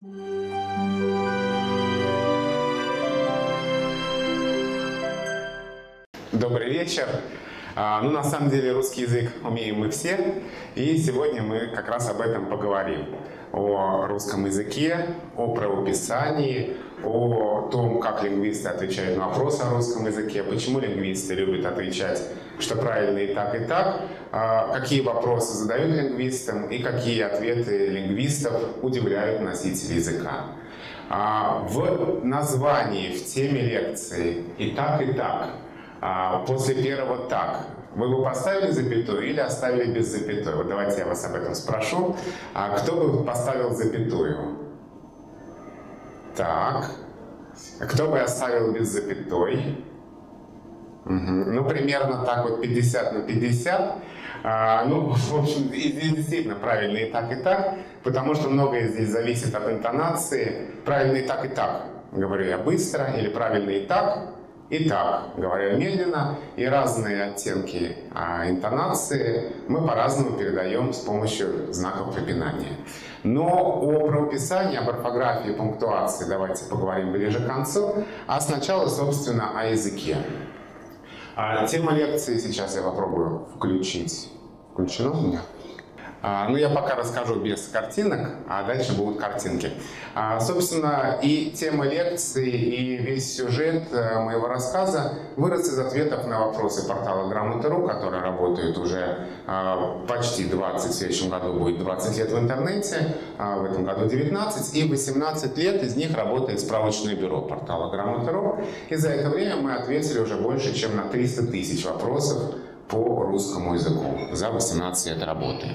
Добрый вечер. Ну, на самом деле, русский язык умеем мы все, и сегодня мы как раз об этом поговорим. О русском языке, о правописании, о том, как лингвисты отвечают на вопросы о русском языке, почему лингвисты любят отвечать, что правильно и так, какие вопросы задают лингвистам и какие ответы лингвистов удивляют носителей языка. В названии, в теме лекции и так, после первого «так» вы бы поставили запятую или оставили без запятой? Вот давайте я вас об этом спрошу. Кто бы поставил запятую? Так. Кто бы оставил без запятой? Ну, примерно так вот 50 на 50. Ну, в общем, здесь действительно правильно и так, потому что многое здесь зависит от интонации. Правильно и так, говорю я быстро, или правильно и так, говорю я медленно, и разные оттенки интонации мы по-разному передаем с помощью знаков препинания. Но о правописании, об орфографии и пунктуации давайте поговорим ближе к концу, а сначала, собственно, о языке. Тема лекции сейчас я попробую включить. Включено у меня? Ну, я пока расскажу без картинок, а дальше будут картинки. Собственно, и тема лекции, и весь сюжет моего рассказа вырос из ответов на вопросы портала Грамота.ру, который работает уже почти 20, в следующем году будет 20 лет в интернете, в этом году 19, и 18 лет из них работает справочное бюро портала Грамота.ру. И за это время мы ответили уже больше, чем на 300 тысяч вопросов по русскому языку за 18 лет работы.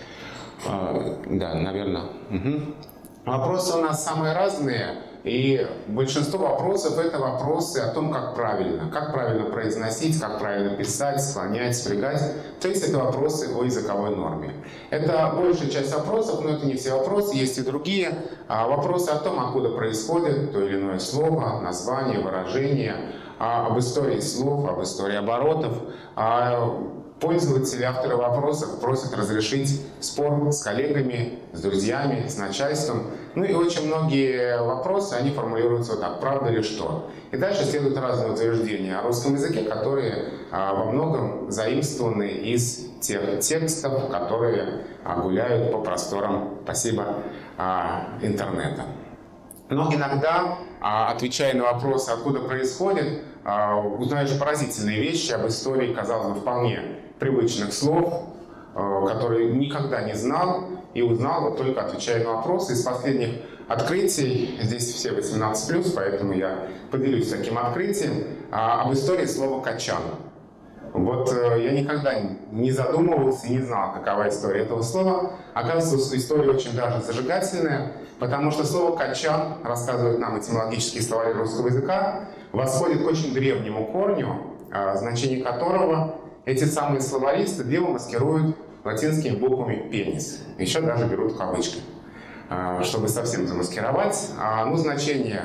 Да, наверное. Вопросы у нас самые разные, и большинство вопросов — это вопросы о том, как правильно произносить, как правильно писать, склонять, спрягать. То есть это вопросы о языковой норме. Это большая часть вопросов, но это не все вопросы, есть и другие. Вопросы о том, откуда происходит то или иное слово, название, выражение, об истории слов, об истории оборотов. Пользователи, авторы вопросов просят разрешить спор с коллегами, с друзьями, с начальством. Ну и очень многие вопросы, они формулируются вот так: правда ли что? И дальше следуют разные утверждения о русском языке, которые во многом заимствованы из тех текстов, которые гуляют по просторам, спасибо, интернета. Но иногда, отвечая на вопросы, откуда происходит, узнаешь поразительные вещи об истории, казалось бы, вполне привычных слов, которые никогда не знал и узнал вот только отвечая на вопросы. Из последних открытий, здесь все 18+, поэтому я поделюсь таким открытием, об истории слова «качан». Вот я никогда не задумывался и не знал, какова история этого слова. Оказывается, история очень даже зажигательная, потому что слово «качан», рассказывает нам этимологический словарь русского языка, восходит к очень древнему корню, значение которого эти самые словаристы дело маскируют латинскими буквами «пенис». Еще даже берут в кавычки, чтобы совсем замаскировать. Ну, значение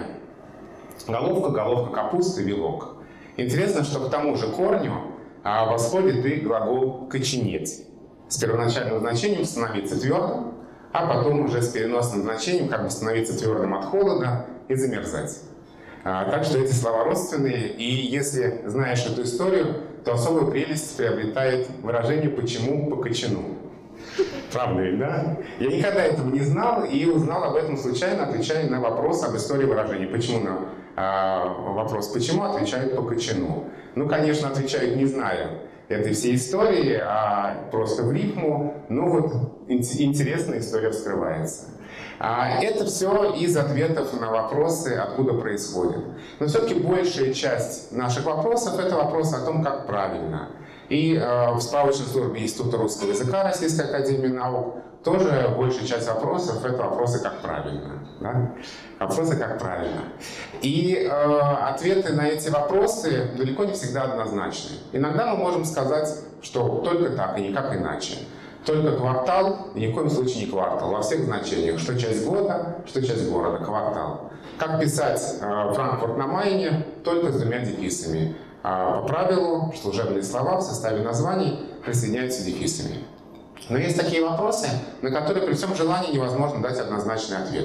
головка капусты, вилок. Интересно, что к тому же корню восходит и глагол «коченеть». С первоначальным значением «становиться твердым», а потом уже с переносным значением как бы становиться твердым от холода и замерзать. Так что эти слова родственные, и если знаешь эту историю, то особую прелесть приобретает выражение «почему по кочану». Правда ведь, да? Я никогда этого не знал и узнал об этом случайно, отвечая на вопрос об истории выражений. Почему на вопрос «почему» отвечают по кочану? Ну, конечно, отвечают не зная этой всей истории, а просто в рифму. Ну вот, интересная история вскрывается. Это все из ответов на вопросы, откуда происходит. Но все-таки большая часть наших вопросов — это вопросы о том, как правильно. И в справочной службе Института русского языка Российской академии наук тоже большая часть вопросов — это вопросы «как правильно». Да? Вопросы «как правильно». И ответы на эти вопросы далеко не всегда однозначны. Иногда мы можем сказать, что только так и никак иначе. Только квартал, и ни в коем случае не квартал, во всех значениях. Что часть года, что часть города, квартал. Как писать Франкфурт на Майне, только с двумя дефисами. По правилу, служебные слова в составе названий присоединяются дефисами. Но есть такие вопросы, на которые при всем желании невозможно дать однозначный ответ.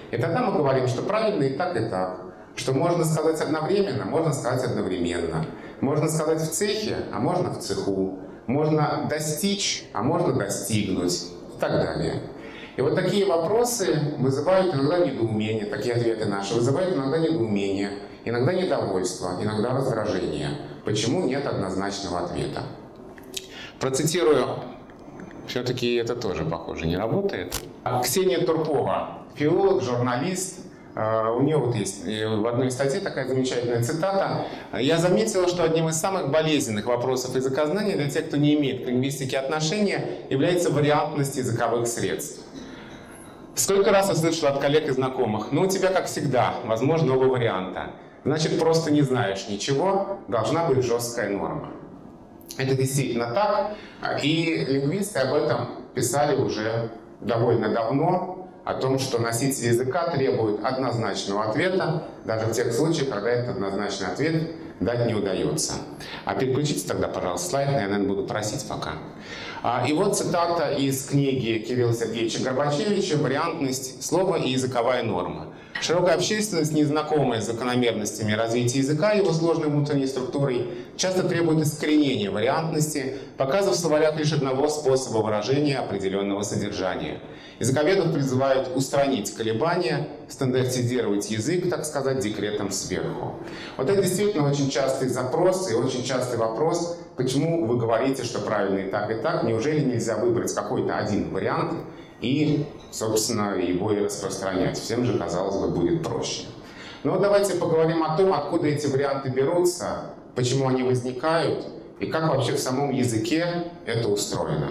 И тогда мы говорим, что правильно и так, что можно сказать одновременно, можно сказать одновременно. Можно сказать в цехе, а можно в цеху. Можно достичь, а можно достигнуть и так далее. И вот такие вопросы вызывают иногда недоумение, такие ответы наши вызывают иногда недоумение, иногда недовольство, иногда раздражение. Почему нет однозначного ответа? Процитирую, все-таки это тоже, похоже, не работает. Ксения Турпова, филолог, журналист. У нее вот есть в одной статье такая замечательная цитата. «Я заметила, что одним из самых болезненных вопросов языкознания для тех, кто не имеет к лингвистике отношения, является вариантность языковых средств. Сколько раз я слышала от коллег и знакомых: ну, у тебя, как всегда, возможно, оба варианта. Значит, просто не знаешь ничего, должна быть жесткая норма». Это действительно так, и лингвисты об этом писали уже довольно давно, о том, что носитель языка требует однозначного ответа, даже в тех случаях, когда этот однозначный ответ дать не удается. А переключите тогда, пожалуйста, слайд, я, наверное, буду просить пока. И вот цитата из книги Кирилла Сергеевича Горбачевича «Вариантность слова и языковая норма». Широкая общественность, незнакомая с закономерностями развития языка и его сложной внутренней структурой, часто требует искоренения вариантности, показав в словарях лишь одного способа выражения определенного содержания. Языковедов призывают устранить колебания, стандартизировать язык, так сказать, декретом сверху. Вот это действительно очень частый запрос и очень частый вопрос, почему вы говорите, что правильно и так, неужели нельзя выбрать какой-то один вариант и, собственно, его и распространять. Всем же, казалось бы, будет проще. Но давайте поговорим о том, откуда эти варианты берутся, почему они возникают и как вообще в самом языке это устроено.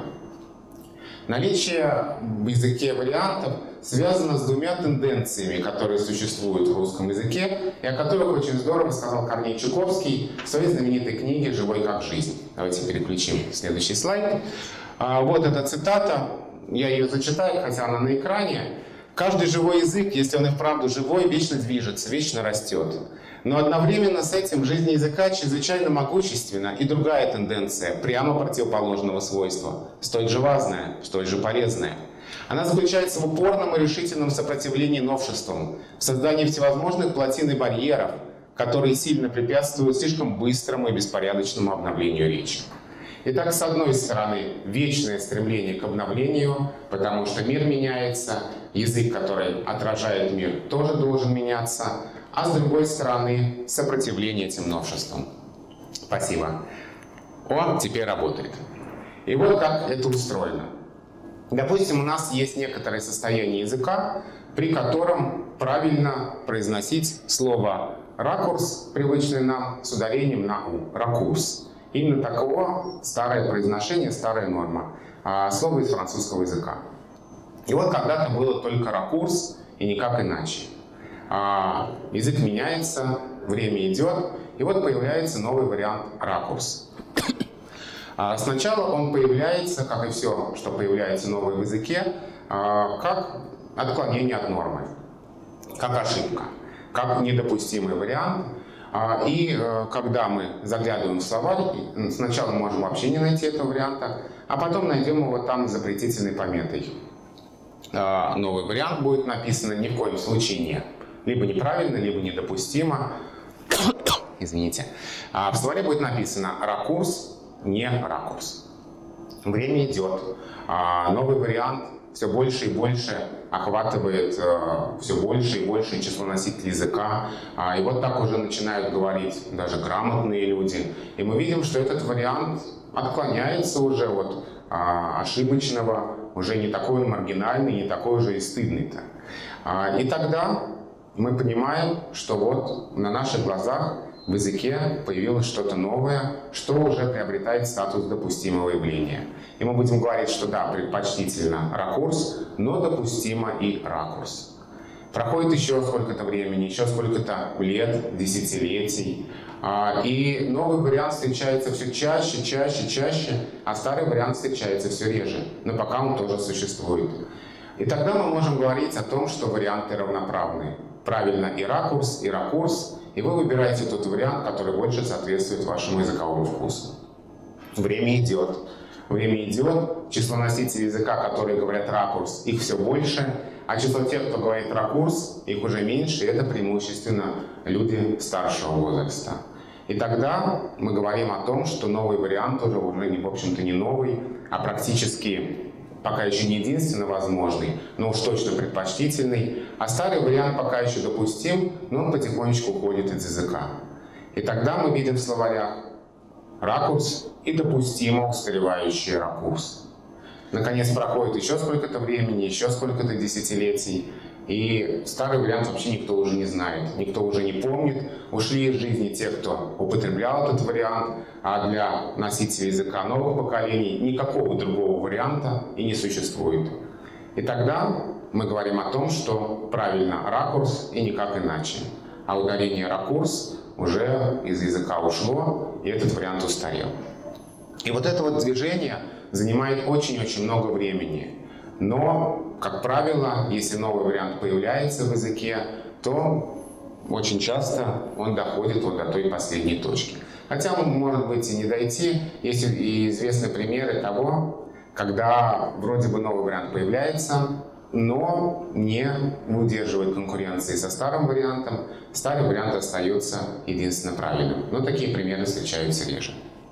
Наличие в языке вариантов связано с двумя тенденциями, которые существуют в русском языке, и о которых очень здорово сказал Корней Чуковский в своей знаменитой книге «Живой как жизнь». Давайте переключим следующий слайд. Вот эта цитата. Я ее зачитаю, хотя она на экране. «Каждый живой язык, если он и вправду живой, вечно движется, вечно растет. Но одновременно с этим жизнь языка чрезвычайно могущественна и другая тенденция, прямо противоположного свойства, столь же важная, столь же полезная. Она заключается в упорном и решительном сопротивлении новшествам, в создании всевозможных плотин и барьеров, которые сильно препятствуют слишком быстрому и беспорядочному обновлению речи». Итак, с одной стороны, вечное стремление к обновлению, потому что мир меняется, язык, который отражает мир, тоже должен меняться, а с другой стороны, сопротивление этим новшествам. Спасибо. О, теперь работает. И вот как это устроено. Допустим, у нас есть некоторое состояние языка, при котором правильно произносить слово «ракурс», привычное нам, с ударением на «у», «ракурс». Именно такого старое произношение, старая норма. Слово из французского языка. И вот когда-то было только ракурс и никак иначе. Язык меняется, время идет, и вот появляется новый вариант ракурс. Сначала он появляется, как и все, что появляется новое в языке, как отклонение от нормы, как ошибка, как недопустимый вариант. И когда мы заглядываем в словарь, сначала можем вообще не найти этого варианта, а потом найдем его там с запретительной пометой. Новый вариант будет написан ни в коем случае нет. Либо неправильно, либо недопустимо. Извините. В словаре будет написано «ракурс», не «ракурс». Время идет. Новый вариант все больше и больше охватывает все больше и большее число носителей языка. И вот так уже начинают говорить даже грамотные люди. И мы видим, что этот вариант отклоняется уже от ошибочного, уже не такой маргинальный, не такой уже и стыдный-то. И тогда мы понимаем, что вот на наших глазах в языке появилось что-то новое, что уже приобретает статус допустимого явления. И мы будем говорить, что да, предпочтительно ракурс, но допустимо и ракурс. Проходит еще сколько-то времени, еще сколько-то лет, десятилетий, и новый вариант встречается все чаще, а старый вариант встречается все реже, но пока он тоже существует. И тогда мы можем говорить о том, что варианты равноправны. Правильно и ракурс, и вы выбираете тот вариант, который больше соответствует вашему языковому вкусу. Время идет, число носителей языка, которые говорят ракурс, их все больше, А число тех, кто говорит ракурс, их уже меньше, и это преимущественно люди старшего возраста. И тогда мы говорим о том, что новый вариант уже в общем-то, не новый, а практически пока еще не единственно возможный, но уж точно предпочтительный. А старый вариант пока еще допустим, но он потихонечку уходит из языка. И тогда мы видим в словарях ракурс и допустимо устаревающий ракурс. Наконец проходит еще сколько-то времени, еще сколько-то десятилетий, и старый вариант вообще никто уже не знает, никто уже не помнит. Ушли из жизни те, кто употреблял этот вариант, а для носителей языка новых поколений никакого другого варианта и не существует. И тогда мы говорим о том, что правильно ракурс и никак иначе. А ударение ракурс уже из языка ушло, и этот вариант устарел. И вот это вот движение занимает очень-очень много времени. Но, как правило, если новый вариант появляется в языке, то очень часто он доходит вот до той последней точки. Хотя он может быть и не дойти. Есть и известны примеры того, когда вроде бы новый вариант появляется, но не удерживает конкуренции со старым вариантом. Старый вариант остается единственно правильным. Но такие примеры встречаются реже.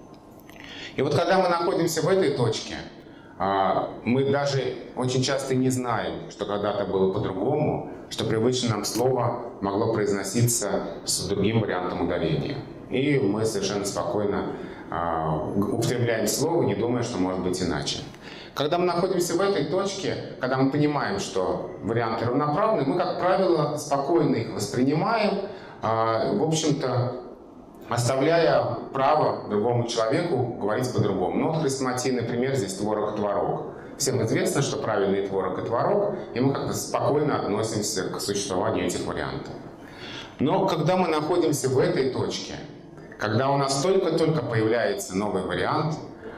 И вот когда мы находимся в этой точке, мы даже очень часто не знаем, что когда-то было по-другому, что привычное нам слово могло произноситься с другим вариантом ударения. И мы совершенно спокойно употребляем слово, не думая, что может быть иначе. Когда мы находимся в этой точке, когда мы понимаем, что варианты равноправны, мы, как правило, спокойно их воспринимаем, в общем-то, оставляя право другому человеку говорить по-другому. Ну, вот хрестоматийный пример здесь творог. Всем известно, что правильный творог и творог, и мы как-то спокойно относимся к существованию этих вариантов. Но когда мы находимся в этой точке, когда у нас только-только появляется новый вариант,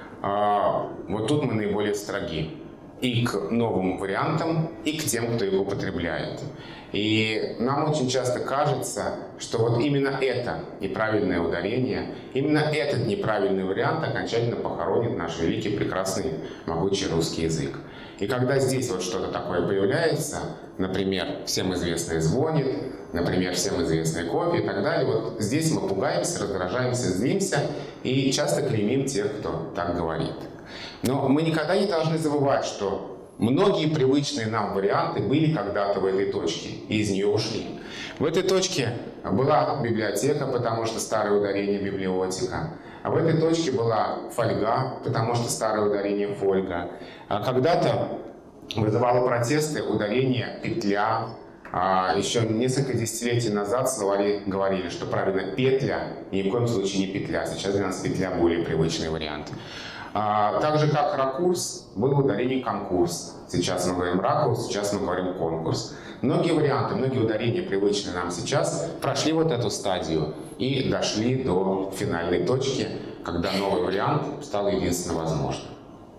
вот тут мы наиболее строги и к новым вариантам, и к тем, кто его употребляет. И нам очень часто кажется, что вот именно это неправильное ударение, именно этот неправильный вариант окончательно похоронит наш великий, прекрасный, могучий русский язык. И когда здесь вот что-то такое появляется, например, всем известный звонит, например, всем известный кофе и так далее, вот здесь мы пугаемся, раздражаемся, злимся и часто клеймим тех, кто так говорит. Но мы никогда не должны забывать, что многие привычные нам варианты были когда-то в этой точке, и из нее ушли. В этой точке была библиотека, потому что старое ударение библиотека. А в этой точке была фольга, потому что старое ударение фольга. А когда-то вызывало протесты ударение петля. А еще несколько десятилетий назад словари говорили, что правильно петля, и ни в коем случае не петля. Сейчас для нас петля более привычный вариант. Так же, как ракурс, было ударение конкурс. Сейчас мы говорим ракурс, сейчас мы говорим конкурс. Многие варианты, многие ударения, привычные нам сейчас, прошли вот эту стадию и дошли до финальной точки, когда новый вариант стал единственно возможным.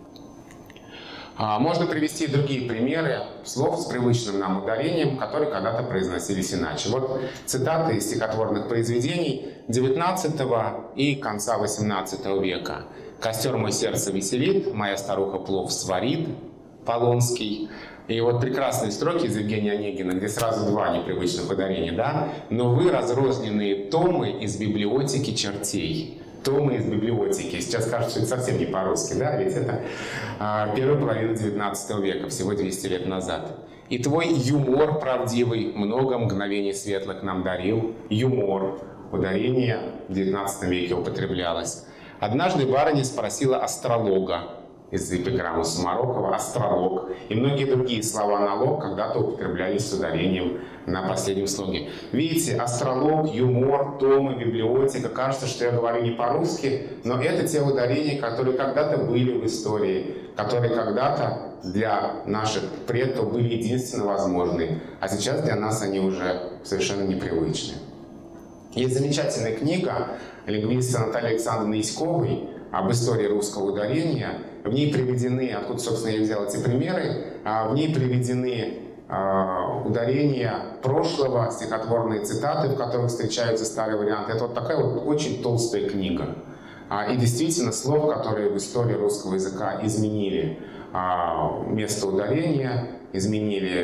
Можно привести и другие примеры слов с привычным нам ударением, которые когда-то произносились иначе. Вот цитаты из стихотворных произведений XIX и конца XVIII века. «Костер мой сердце веселит, моя старуха плов сварит», Полонский. И вот прекрасные строки из Евгения Онегина, где сразу два непривычных ударения, да? «Но вы разрозненные томы из библиотеки чертей». Томы из библиотеки. Сейчас кажется, что это совсем не по-русски, да? Ведь это первая половина XIX века, всего 200 лет назад. «И твой юмор правдивый много мгновений светлых нам дарил». Юмор. Ударение в XIX веке употреблялось. Однажды барыня спросила астролога из эпиграммы Сумарокова, астролог. И многие другие слова налог когда-то употреблялись с ударением на последнем слоге. Видите, астролог, юмор, томы, библиотека. Кажется, что я говорю не по-русски, но это те ударения, которые когда-то были в истории, которые когда-то для наших предков были единственно возможны, а сейчас для нас они уже совершенно непривычны. Есть замечательная книга лингвиста Натальи Александровны Яськовой об истории русского ударения. В ней приведены, откуда, собственно, я взял эти примеры, в ней приведены ударения прошлого, стихотворные цитаты, в которых встречаются старые варианты. Это вот такая вот очень толстая книга. И действительно слов, которые в истории русского языка изменили место ударения, изменили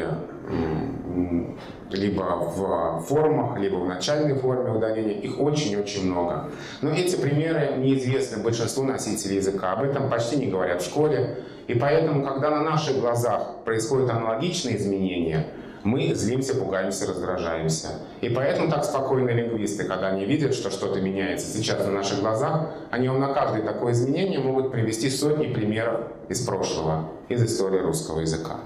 либо в формах, либо в начальной форме ударения. Их очень-очень много. Но эти примеры неизвестны большинству носителей языка. Об этом почти не говорят в школе. И поэтому, когда на наших глазах происходят аналогичные изменения, мы злимся, пугаемся, раздражаемся. И поэтому так спокойные лингвисты, когда они видят, что что-то меняется сейчас на наших глазах, они вам на каждое такое изменение могут привести сотни примеров из прошлого, из истории русского языка.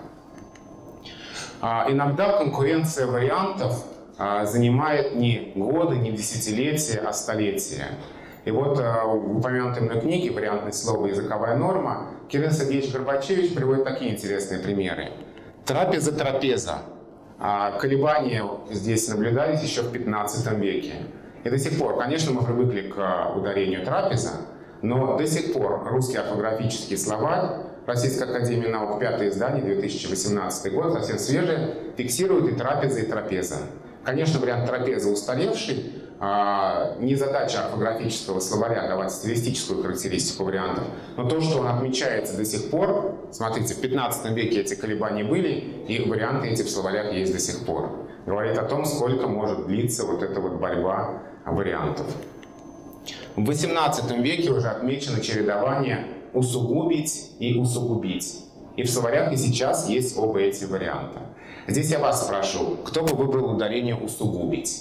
Иногда конкуренция вариантов занимает не годы, не десятилетия, а столетия. И вот в упомянутой мной книге «Вариантность слова и языковая норма» Кирилл Сергеевич Горбачевич приводит такие интересные примеры. Трапеза. Колебания здесь наблюдались еще в 15 веке. И до сих пор, конечно, мы привыкли к ударению трапеза, но до сих пор русский орфографический словарь Российской академии наук, 5-е издание, 2018 год, совсем свежее, фиксирует и трапеза. Конечно, вариант трапеза устаревший, не задача орфографического словаря давать стилистическую характеристику вариантов, но то, что он отмечается до сих пор, смотрите, в 15 веке эти колебания были, и варианты эти в словарях есть до сих пор. Говорит о том, сколько может длиться вот эта вот борьба вариантов. В 18 веке уже отмечено чередование усугубить и усугубить. И в словарях и сейчас есть оба эти варианта. Здесь я вас спрошу, кто бы выбрал ударение усугубить?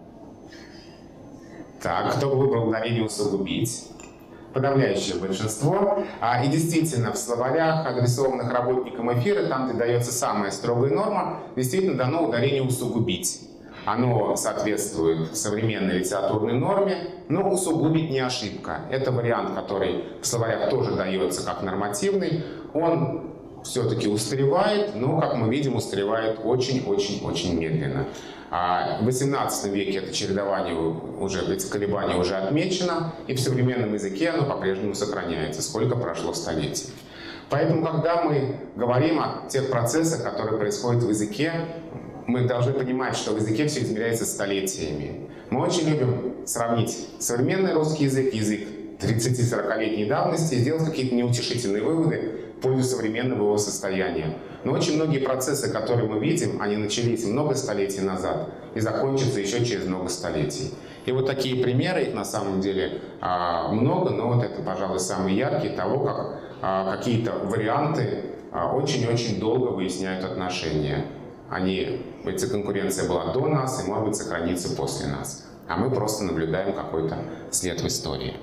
Так, кто бы выбрал ударение усугубить? Подавляющее большинство. И действительно, в словарях, адресованных работникам эфира, там, где дается самая строгая норма, действительно дано ударение усугубить. Оно соответствует современной литературной норме, но усугубить не ошибка. Это вариант, который в словарях тоже дается как нормативный. Он все-таки устаревает, но, как мы видим, устаревает очень-очень-очень медленно. В XVIII веке это чередование эти колебания уже отмечено, и в современном языке оно по-прежнему сохраняется, сколько прошло столетий. Поэтому, когда мы говорим о тех процессах, которые происходят в языке, мы должны понимать, что в языке все измеряется столетиями. Мы очень любим сравнить современный русский язык, язык 30-40-летней давности, и сделать какие-то неутешительные выводы в пользу современного его состояния. Но очень многие процессы, которые мы видим, они начались много столетий назад и закончатся еще через много столетий. И вот такие примеры, их на самом деле много, но вот это, пожалуй, самые яркие того, как какие-то варианты очень-очень долго выясняют отношения. Эта конкуренция была до нас и, может быть, сохранится после нас. А мы просто наблюдаем какой-то след в истории.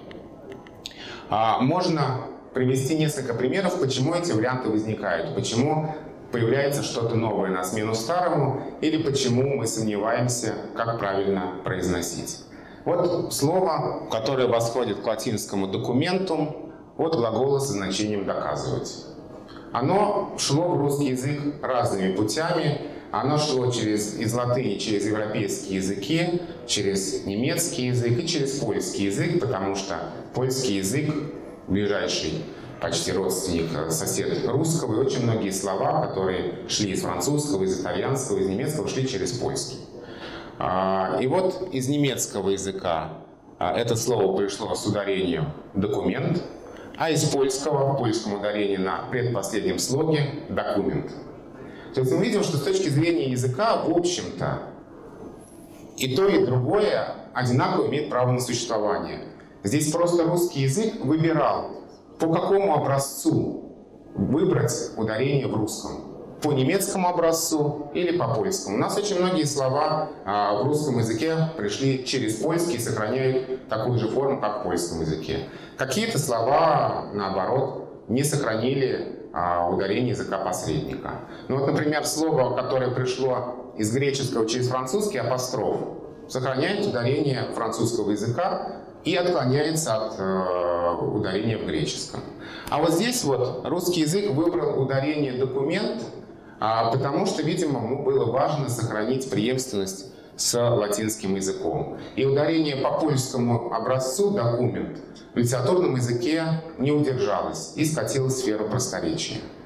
Можно привести несколько примеров, почему эти варианты возникают, почему появляется что-то новое на смену старому, или почему мы сомневаемся, как правильно произносить. Вот слово, которое восходит к латинскому документум, от глагола со значением «доказывать». Оно шло в русский язык разными путями. Оно шло из латыни через европейские языки, через немецкий язык и через польский язык, потому что польский язык ближайший почти родственник, сосед русского, и очень многие слова, которые шли из французского, из итальянского, из немецкого, шли через польский. И вот из немецкого языка это слово пришло с ударением «документ», а из польского, в польском ударении на предпоследнем слоге «документ». То есть мы видим, что с точки зрения языка, в общем-то, и то, и другое одинаково имеет право на существование. Здесь просто русский язык выбирал, по какому образцу выбрать ударение в русском. По немецкому образцу или по польскому. У нас очень многие слова в русском языке пришли через польский и сохраняют такую же форму, как в польском языке. Какие-то слова, наоборот, не сохранили ударение языка посредника. Ну вот, например, слово, которое пришло из греческого через французский, апостроф, сохраняет ударение французского языка и отклоняется от ударения в греческом. А вот здесь вот русский язык выбрал ударение «документ», потому что, видимо, ему было важно сохранить преемственность с латинским языком. И ударение по польскому образцу «документ» в литературном языке не удержалось и скатилось в сферу просторечия.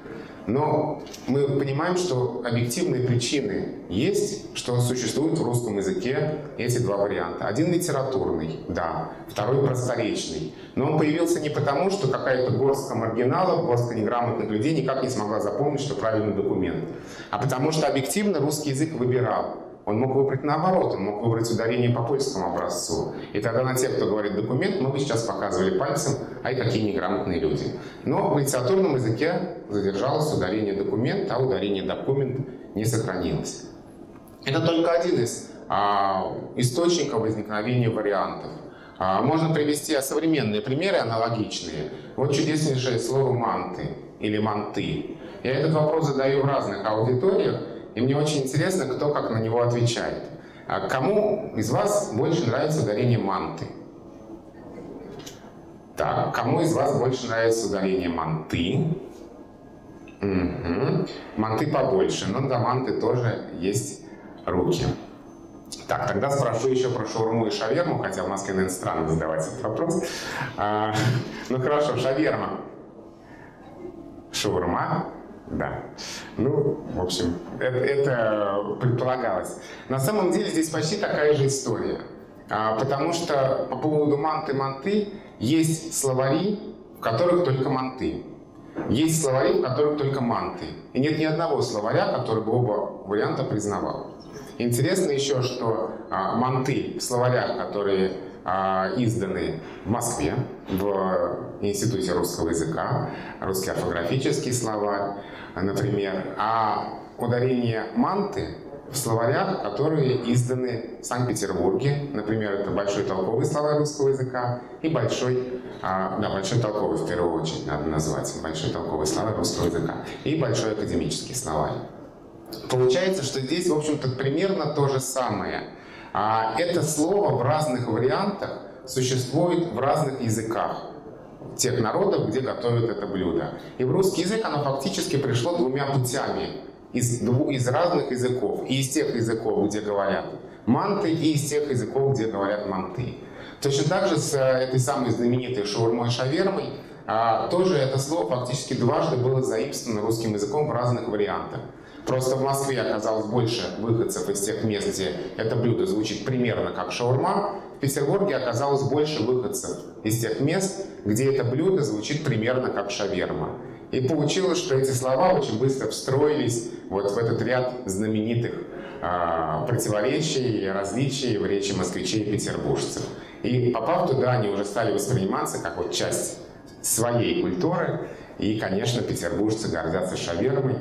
Но мы понимаем, что объективные причины есть, что существуют в русском языке эти два варианта. Один литературный, да, второй просторечный. Но он появился не потому, что какая-то горстка маргиналов, горстка неграмотных людей никак не смогла запомнить, что правильный документ. А потому что объективно русский язык выбирал. Он мог выбрать наоборот, он мог выбрать ударение по польскому образцу. И тогда на тех, кто говорит документ, мы бы сейчас показывали пальцем, ай, какие неграмотные люди. Но в литературном языке задержалось ударение документ, а ударение документ не сохранилось. Это только один из источников возникновения вариантов. Можно привести современные примеры, аналогичные. Вот чудеснейшее слово «манты» или «манты». Я этот вопрос задаю в разных аудиториях, и мне очень интересно, кто как на него отвечает. Кому из вас больше нравится ударение «манты»? Так, кому из вас больше нравится ударение «манты»? Угу. Манты побольше, но до манты тоже есть руки. Так, тогда спрошу еще про шаурму и шаверму, хотя в Москве, наверное, странно задавать этот вопрос. Ну хорошо, шаверма. Шаурма? Да. Ну, в общем, это предполагалось. На самом деле здесь почти такая же история. Потому что по поводу манты-манты есть словари, в которых только манты. Есть словари, в которых только манты. И нет ни одного словаря, который бы оба варианта признавал. Интересно еще, что манты в словарях, которые изданы в Москве, в Институте русского языка, русский орфографический словарь, например, а ударение манты в словарях, которые изданы в Санкт-Петербурге, например, это Большой толковый словарь русского языка и Большой толковый в первую очередь надо назвать, Большой толковый словарь русского языка и Большой академический словарь. Получается, что здесь, в общем-то, примерно то же самое. Это слово в разных вариантах существует в разных языках тех народов, где готовят это блюдо. И в русский язык оно фактически пришло двумя путями. Из разных языков. И из тех языков, где говорят манты, и из тех языков, где говорят манты. Точно так же с этой самой знаменитой шаурмой и шавермой тоже это слово фактически дважды было заимствовано русским языком в разных вариантах. Просто в Москве оказалось больше выходцев из тех мест, где это блюдо звучит примерно как шаурма. В Петербурге оказалось больше выходцев из тех мест, где это блюдо звучит примерно как шаверма. И получилось, что эти слова очень быстро встроились вот в этот ряд знаменитых противоречий и различий в речи москвичей и петербуржцев. И попав туда, они уже стали восприниматься как вот часть своей культуры. И, конечно, петербуржцы гордятся шавермой.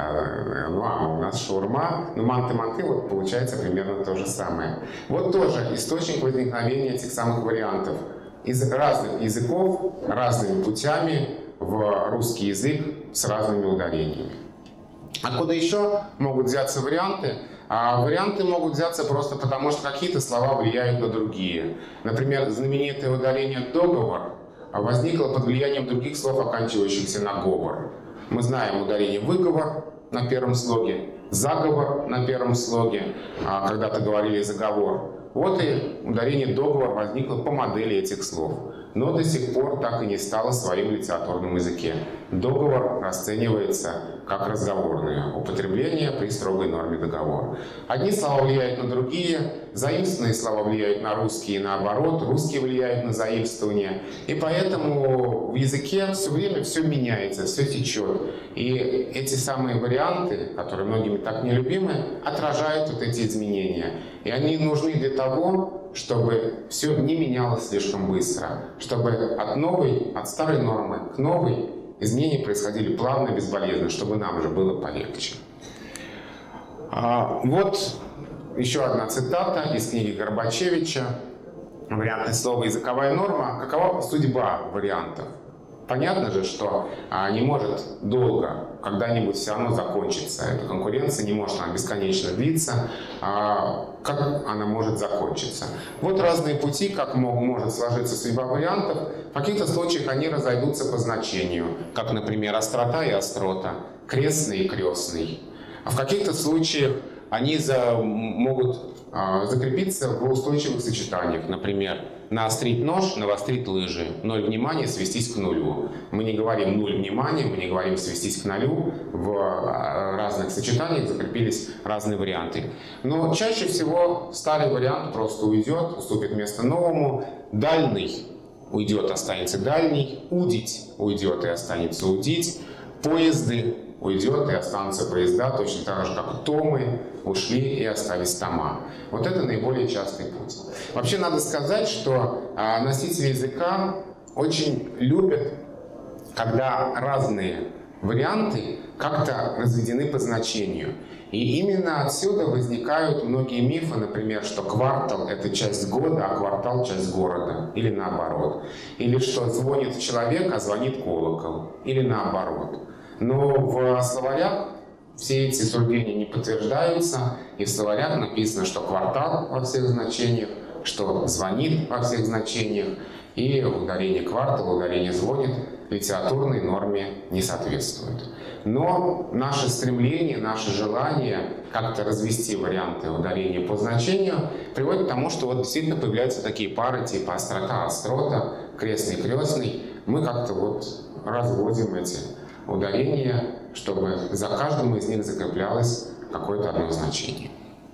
Ну, а у нас шаурма, ну, манты-манты, вот получается примерно то же самое. Вот тоже источник возникновения этих самых вариантов. Из разных языков, разными путями в русский язык с разными ударениями. Откуда еще могут взяться варианты? Варианты могут взяться просто потому, что какие-то слова влияют на другие. Например, знаменитое ударение «договор» возникло под влиянием других слов, оканчивающихся на «говор». Мы знаем ударение «выговор» на первом слоге, «заговор» на первом слоге, когда-то говорили «заговор». Вот и ударение «договор» возникло по модели этих слов, но до сих пор так и не стало своим в литературном языке. Договор расценивается как разговорное употребление при строгой норме договора. Одни слова влияют на другие, заимствованные слова влияют на русские и наоборот, русские влияют на заимствование. И поэтому в языке все время все меняется, все течет. И эти самые варианты, которые многими так нелюбимы, отражают вот эти изменения. И они нужны для того, чтобы все не менялось слишком быстро, чтобы от старой нормы к новой изменения происходили плавно и безболезненно, чтобы нам же было полегче. Вот еще одна цитата из книги Горбачевича «Вариантное слово. Языковая норма». Какова судьба вариантов? Понятно же, что не может долго, когда-нибудь все равно закончиться. Эта конкуренция не может она бесконечно длиться. Как она может закончиться? Вот разные пути, как может сложиться судьба вариантов. В каких-то случаях они разойдутся по значению, как, например, острота и острота, крестный и крестный. А в каких-то случаях они могут закрепиться в устойчивых сочетаниях. Например, наострить нож, навострить лыжи. 0 внимания, свестись к нулю. Мы не говорим 0 внимания, мы не говорим свестись к нулю. В разных сочетаниях закрепились разные варианты. Но чаще всего старый вариант просто уйдет, уступит место новому. Дальний уйдет, останется дальний. Удить уйдет и останется удить. Поезды уйдет и останутся поезда, точно так же, как томы ушли и остались тома. Вот это наиболее частый путь. Вообще надо сказать, что носители языка очень любят, когда разные варианты как-то разведены по значению. И именно отсюда возникают многие мифы, например, что квартал — это часть года, а квартал — часть города, или наоборот. Или что звонит человек, а звонит колокол, или наоборот. Но в словарях все эти суждения не подтверждаются, и в словарях написано, что квартал во всех значениях, что звонит во всех значениях, и ударение квартал, ударение звонит литературной норме не соответствует. Но наше стремление, наше желание как-то развести варианты ударения по значению приводит к тому, что вот действительно появляются такие пары типа острота, острота, крестный, крестный. Мы как-то вот разводим эти ударения, чтобы за каждым из них закреплялось какое-то одно значение.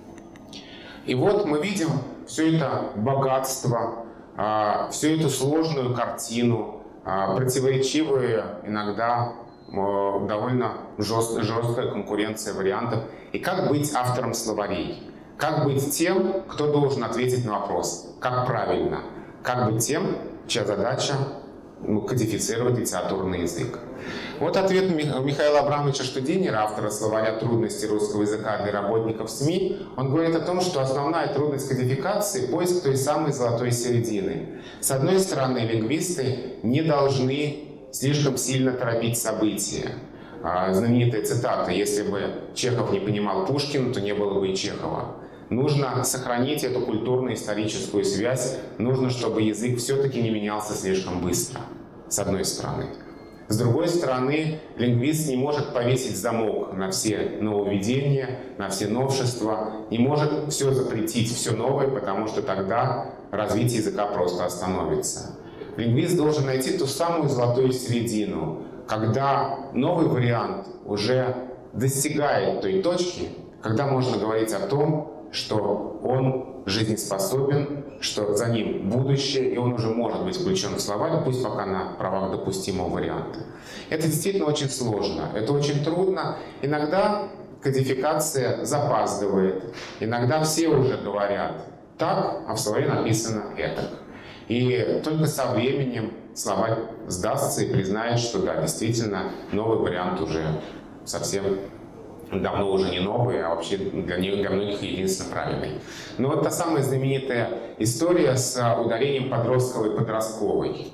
И вот мы видим все это богатство, всю эту сложную картину, противоречивые, иногда довольно жесткая конкуренция вариантов. И как быть автором словарей? Как быть тем, кто должен ответить на вопрос, как правильно? Как быть тем, чья задача кодифицировать литературный язык? Вот ответ Михаила Абрамовича Штудинера, автора словаря трудностей русского языка для работников СМИ. Он говорит о том, что основная трудность кодификации — поиск той самой золотой середины. С одной стороны, лингвисты не должны слишком сильно торопить события. Знаменитая цитата: «Если бы Чехов не понимал Пушкина, то не было бы и Чехова». Нужно сохранить эту культурно-историческую связь. Нужно, чтобы язык все-таки не менялся слишком быстро, с одной стороны. С другой стороны, лингвист не может повесить замок на все нововведения, на все новшества, не может все запретить, все новое, потому что тогда развитие языка просто остановится. Лингвист должен найти ту самую золотую середину, когда новый вариант уже достигает той точки, когда можно говорить о том, что он жизнеспособен, что за ним будущее, и он уже может быть включен в словарь, пусть пока на правах допустимого варианта. Это действительно очень сложно, это очень трудно. Иногда кодификация запаздывает, иногда все уже говорят так, а в словаре написано этак. И только со временем словарь сдастся и признает, что да, действительно, новый вариант уже совсем давно уже не новый, а вообще для многих единственно правильный. Но вот та самая знаменитая история с ударением подростковой и подростковой.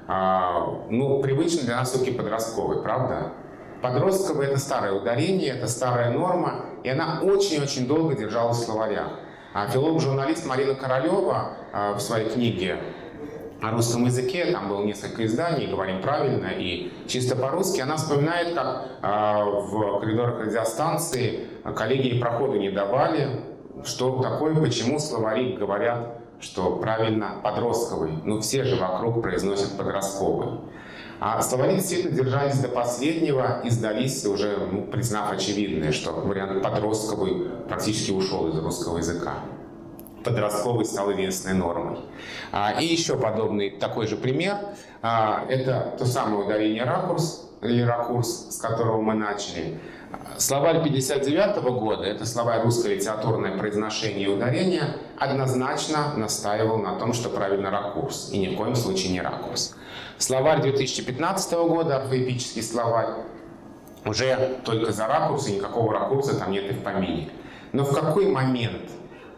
Привычно для нас все-таки подростковый, правда? Подростковый — это старое ударение, это старая норма, и она очень-очень долго держалась в словарях. Филолог-журналист Марина Королева в своей книге о русском языке, там было несколько изданий, говорим правильно и чисто по-русски, она вспоминает, как в коридорах радиостанции коллеги ей проходу не давали, что такое, почему словари говорят, что правильно подростковый. Все же вокруг произносят подростковый. А словари действительно держались до последнего и сдались уже, признав очевидное, что вариант подростковый практически ушел из русского языка. Подростковый стал единственной нормой. И еще подобный такой же пример. Это то самое ударение ракурс, или ракурс, с которого мы начали. Словарь 1959 года, это словарь «Русское литературное произношение и ударение», однозначно настаивал на том, что правильно ракурс, и ни в коем случае не ракурс. Словарь 2015 года, орфоэпический словарь, уже только за ракурс, и никакого ракурса там нет и в помине. Но в какой момент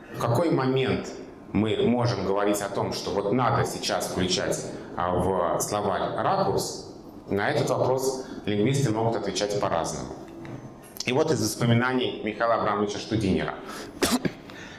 мы можем говорить о том, что вот надо сейчас включать в словарь ракурс? На этот вопрос лингвисты могут отвечать по-разному. И вот из воспоминаний Михаила Абрамовича Штудинера.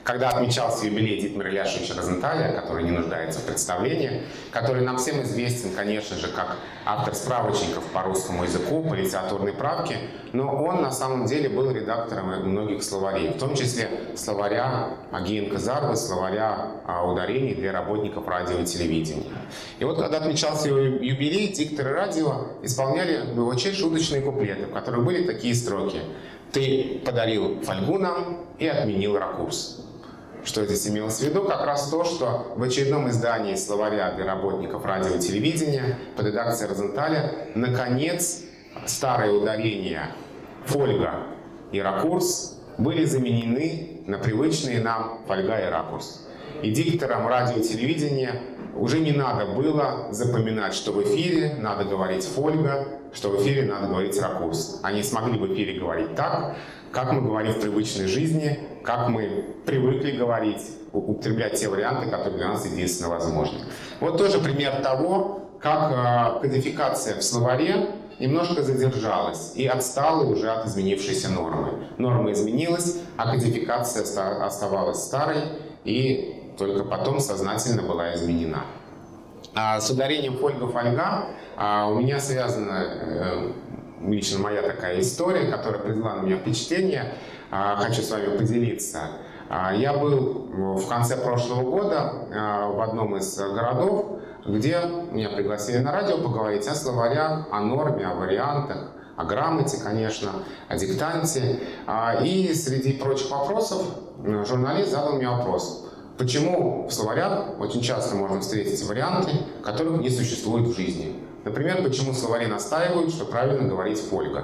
когда отмечался юбилей Дитмира Ильяшевича Розенталя, который не нуждается в представлении, который нам всем известен, конечно же, как автор справочников по русскому языку, по литературной правке, но он на самом деле был редактором многих словарей, в том числе словаря Агиенко-Зарвы, словаря ударений для работников радио и телевидения. И вот когда отмечался его юбилей, дикторы радио исполняли очень шуточные куплеты, в которых были такие строки: «Ты подарил фольгу нам и отменил ракурс». Что здесь имелось в виду? Как раз то, что в очередном издании словаря для работников радио и телевидения под редакцией Розенталя наконец старые ударения фольга и ракурс были заменены на привычные нам фольга и ракурс. И дикторам радио и телевидения уже не надо было запоминать, что в эфире надо говорить фольга, что в эфире надо говорить ракурс. Они смогли в эфире говорить так, как мы говорим в привычной жизни, как мы привыкли говорить, употреблять те варианты, которые для нас единственно возможны. Вот тоже пример того, как кодификация в словаре немножко задержалась и отстала уже от изменившейся нормы. Норма изменилась, а кодификация оставалась старой и только потом сознательно была изменена. С ударением фольга-фольга у меня связана лично моя такая история, которая произвела на меня впечатление. Хочу с вами поделиться. Я был в конце прошлого года в одном из городов, где меня пригласили на радио поговорить о словарях, о норме, о вариантах, о грамоте, конечно, о диктанте. И среди прочих вопросов журналист задал мне вопрос: почему в словарях очень часто можно встретить варианты, которых не существует в жизни? Например, почему словари настаивают, что правильно говорить фольга?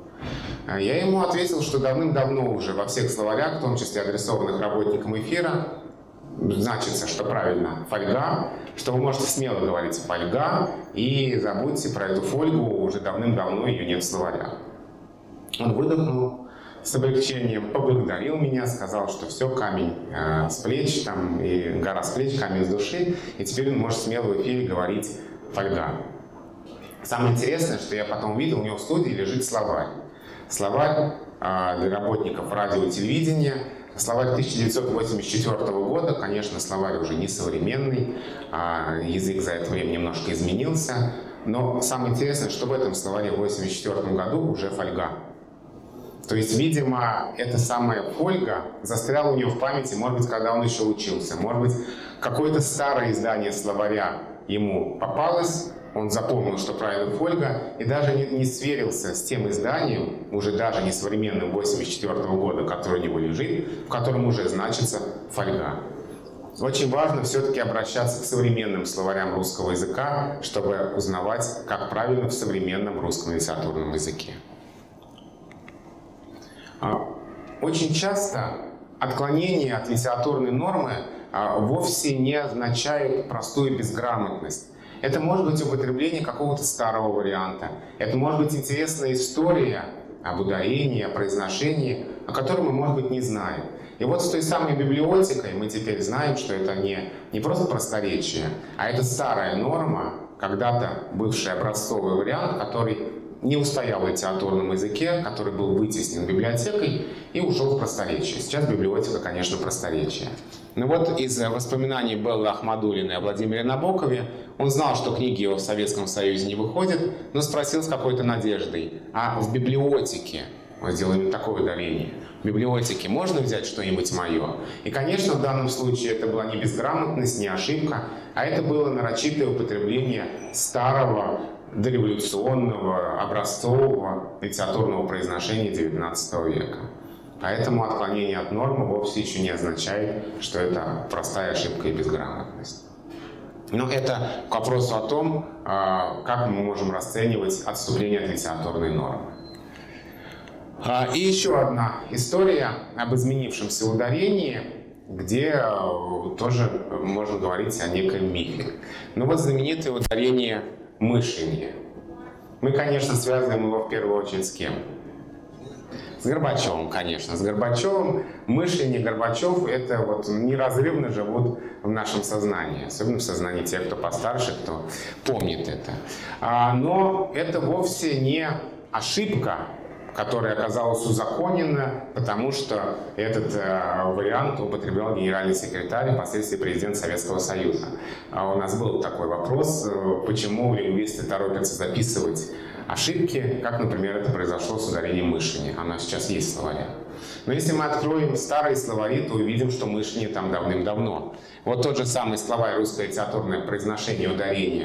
Я ему ответил, что давным-давно уже во всех словарях, в том числе адресованных работникам эфира, значится, что правильно фольга, что вы можете смело говорить фольга, и забудьте про эту фольгу, уже давным-давно ее нет в словарях. Он выдохнул с облегчением, поблагодарил меня, сказал, что все, камень с плеч, там, и гора с плеч, камень с души, и теперь он может смело в эфире говорить фольга. Самое интересное, что я потом увидел, у него в студии лежит словарь. Словарь для работников радио и телевидения. Словарь 1984 года, конечно, словарь уже не современный, язык за это время немножко изменился. Но самое интересное, что в этом словаре в 1984 году уже фольга. То есть, видимо, эта самая фольга застряла у него в памяти, может быть, когда он еще учился. Может быть, какое-то старое издание словаря ему попалось, он запомнил, что правильно фольга, и даже не сверился с тем изданием, уже даже не современным 1984 года, которое у него лежит, в котором уже значится фольга. Очень важно все-таки обращаться к современным словарям русского языка, чтобы узнавать, как правильно в современном русском литературном языке. Очень часто отклонение от литературной нормы вовсе не означает простую безграмотность. Это может быть употребление какого-то старого варианта. Это может быть интересная история об ударении, о произношении, о которой мы, может быть, не знаем. И вот с той самой библиотекой мы теперь знаем, что это не просто просторечие, а это старая норма, когда-то бывший образцовый вариант, который не устоял в литературном языке, который был вытеснен библиотекой и ушел в просторечие. Сейчас библиотека, конечно, просторечие. Но вот из воспоминаний Беллы Ахмадуллиной о Владимире Набокове он знал, что книги его в Советском Союзе не выходят, но спросил с какой-то надеждой: а в библиотеке, мы сделаем такое ударение, в библиотеке можно взять что-нибудь мое? И, конечно, в данном случае это была не безграмотность, не ошибка, а это было нарочитое употребление старого, дореволюционного, образцового литературного произношения XIX века. Поэтому отклонение от нормы вовсе еще не означает, что это простая ошибка и безграмотность. Но это к вопросу о том, как мы можем расценивать отступление от литературной нормы. И еще одна история об изменившемся ударении, где тоже можно говорить о неком мифе. Ну вот знаменитое ударение «мышине». Мы, конечно, связываем его в первую очередь с кем? С Горбачевым, конечно. С Горбачевым. Мышине, Горбачев — это вот неразрывно живут в нашем сознании. Особенно в сознании тех, кто постарше, кто помнит это. Но это вовсе не ошибка которое оказалось узаконено, потому что этот вариант употреблял генеральный секретарь, впоследствии президент Советского Союза. У нас был такой вопрос, почему лингвисты торопятся записывать ошибки, как, например, это произошло с ударением мышления. Оно сейчас есть в словаре. Но если мы откроем старые словари, то увидим, что мышление там давным-давно. Вот тот же самый словарь «Русское литературное произношение ударения»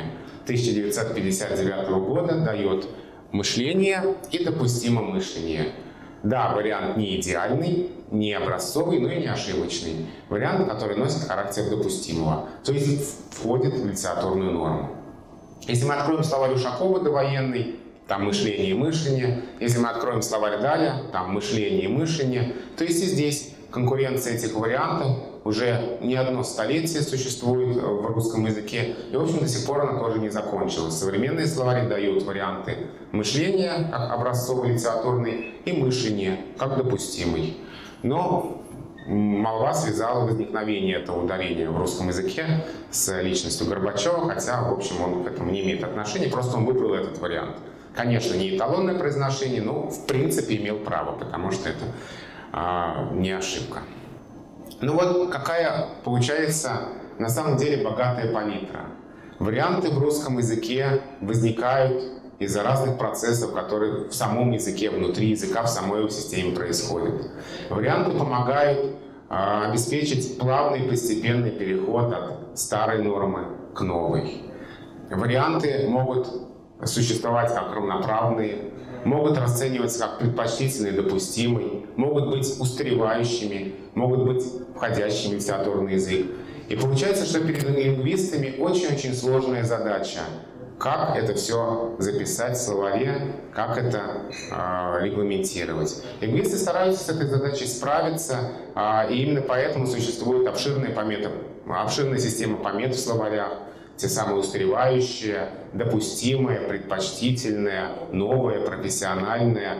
1959 года дает мышление и допустимо мышление. Да, вариант не идеальный, не образцовый, но и не ошибочный. Вариант, который носит характер допустимого, то есть входит в литературную норму. Если мы откроем словарь Ушакова довоенный, там мышление и мышление. Если мы откроем словарь Даля, там мышление и мышление. То есть и здесь конкуренция этих вариантов уже не одно столетие существует в русском языке. И, в общем, до сих пор она тоже не закончилась. Современные словари дают варианты мышления, как образцовый литературный, и мышление, как допустимый. Но молва связала возникновение этого ударения в русском языке с личностью Горбачева, хотя, в общем, он к этому не имеет отношения, просто он выбрал этот вариант. Конечно, не эталонное произношение, но в принципе имел право, потому что это не ошибка. Ну вот какая получается на самом деле богатая палитра. Варианты в русском языке возникают из-за разных процессов, которые в самом языке, внутри языка, в самой его системе происходят. Варианты помогают обеспечить плавный постепенный переход от старой нормы к новой. Варианты могут существовать как равноправные, могут расцениваться как предпочтительные, допустимые, могут быть устаревающими, могут быть входящими в литературный язык. И получается, что перед лингвистами очень-очень сложная задача. Как это все записать в словаре, как это регламентировать. Лингвисты стараются с этой задачей справиться, и именно поэтому существует обширная система помет в словарях, те самые устаревающие, допустимые, предпочтительные, новые, профессиональные.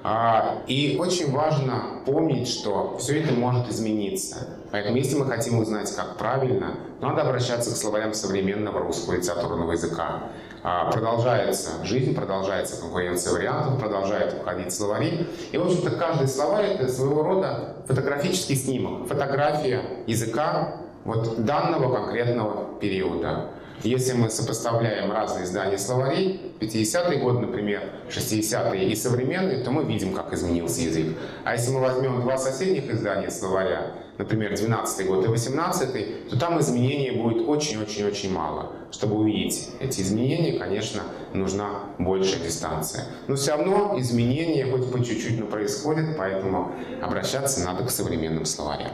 И очень важно помнить, что все это может измениться. Поэтому, если мы хотим узнать, как правильно, надо обращаться к словарям современного русского литературного языка. Продолжается жизнь, продолжается конкуренция вариантов, продолжают входить словари. И, в общем-то, каждый словарь — это своего рода фотографический снимок, фотография языка вот данного конкретного периода. Если мы сопоставляем разные издания словарей, 50-е годы, например, 60-е и современные, то мы видим, как изменился язык. А если мы возьмем два соседних издания словаря, например, 12-й год и 18-й, то там изменений будет очень-очень-очень мало. Чтобы увидеть эти изменения, конечно, нужна большая дистанция. Но все равно изменения хоть по чуть-чуть, но происходят, поэтому обращаться надо к современным словарям.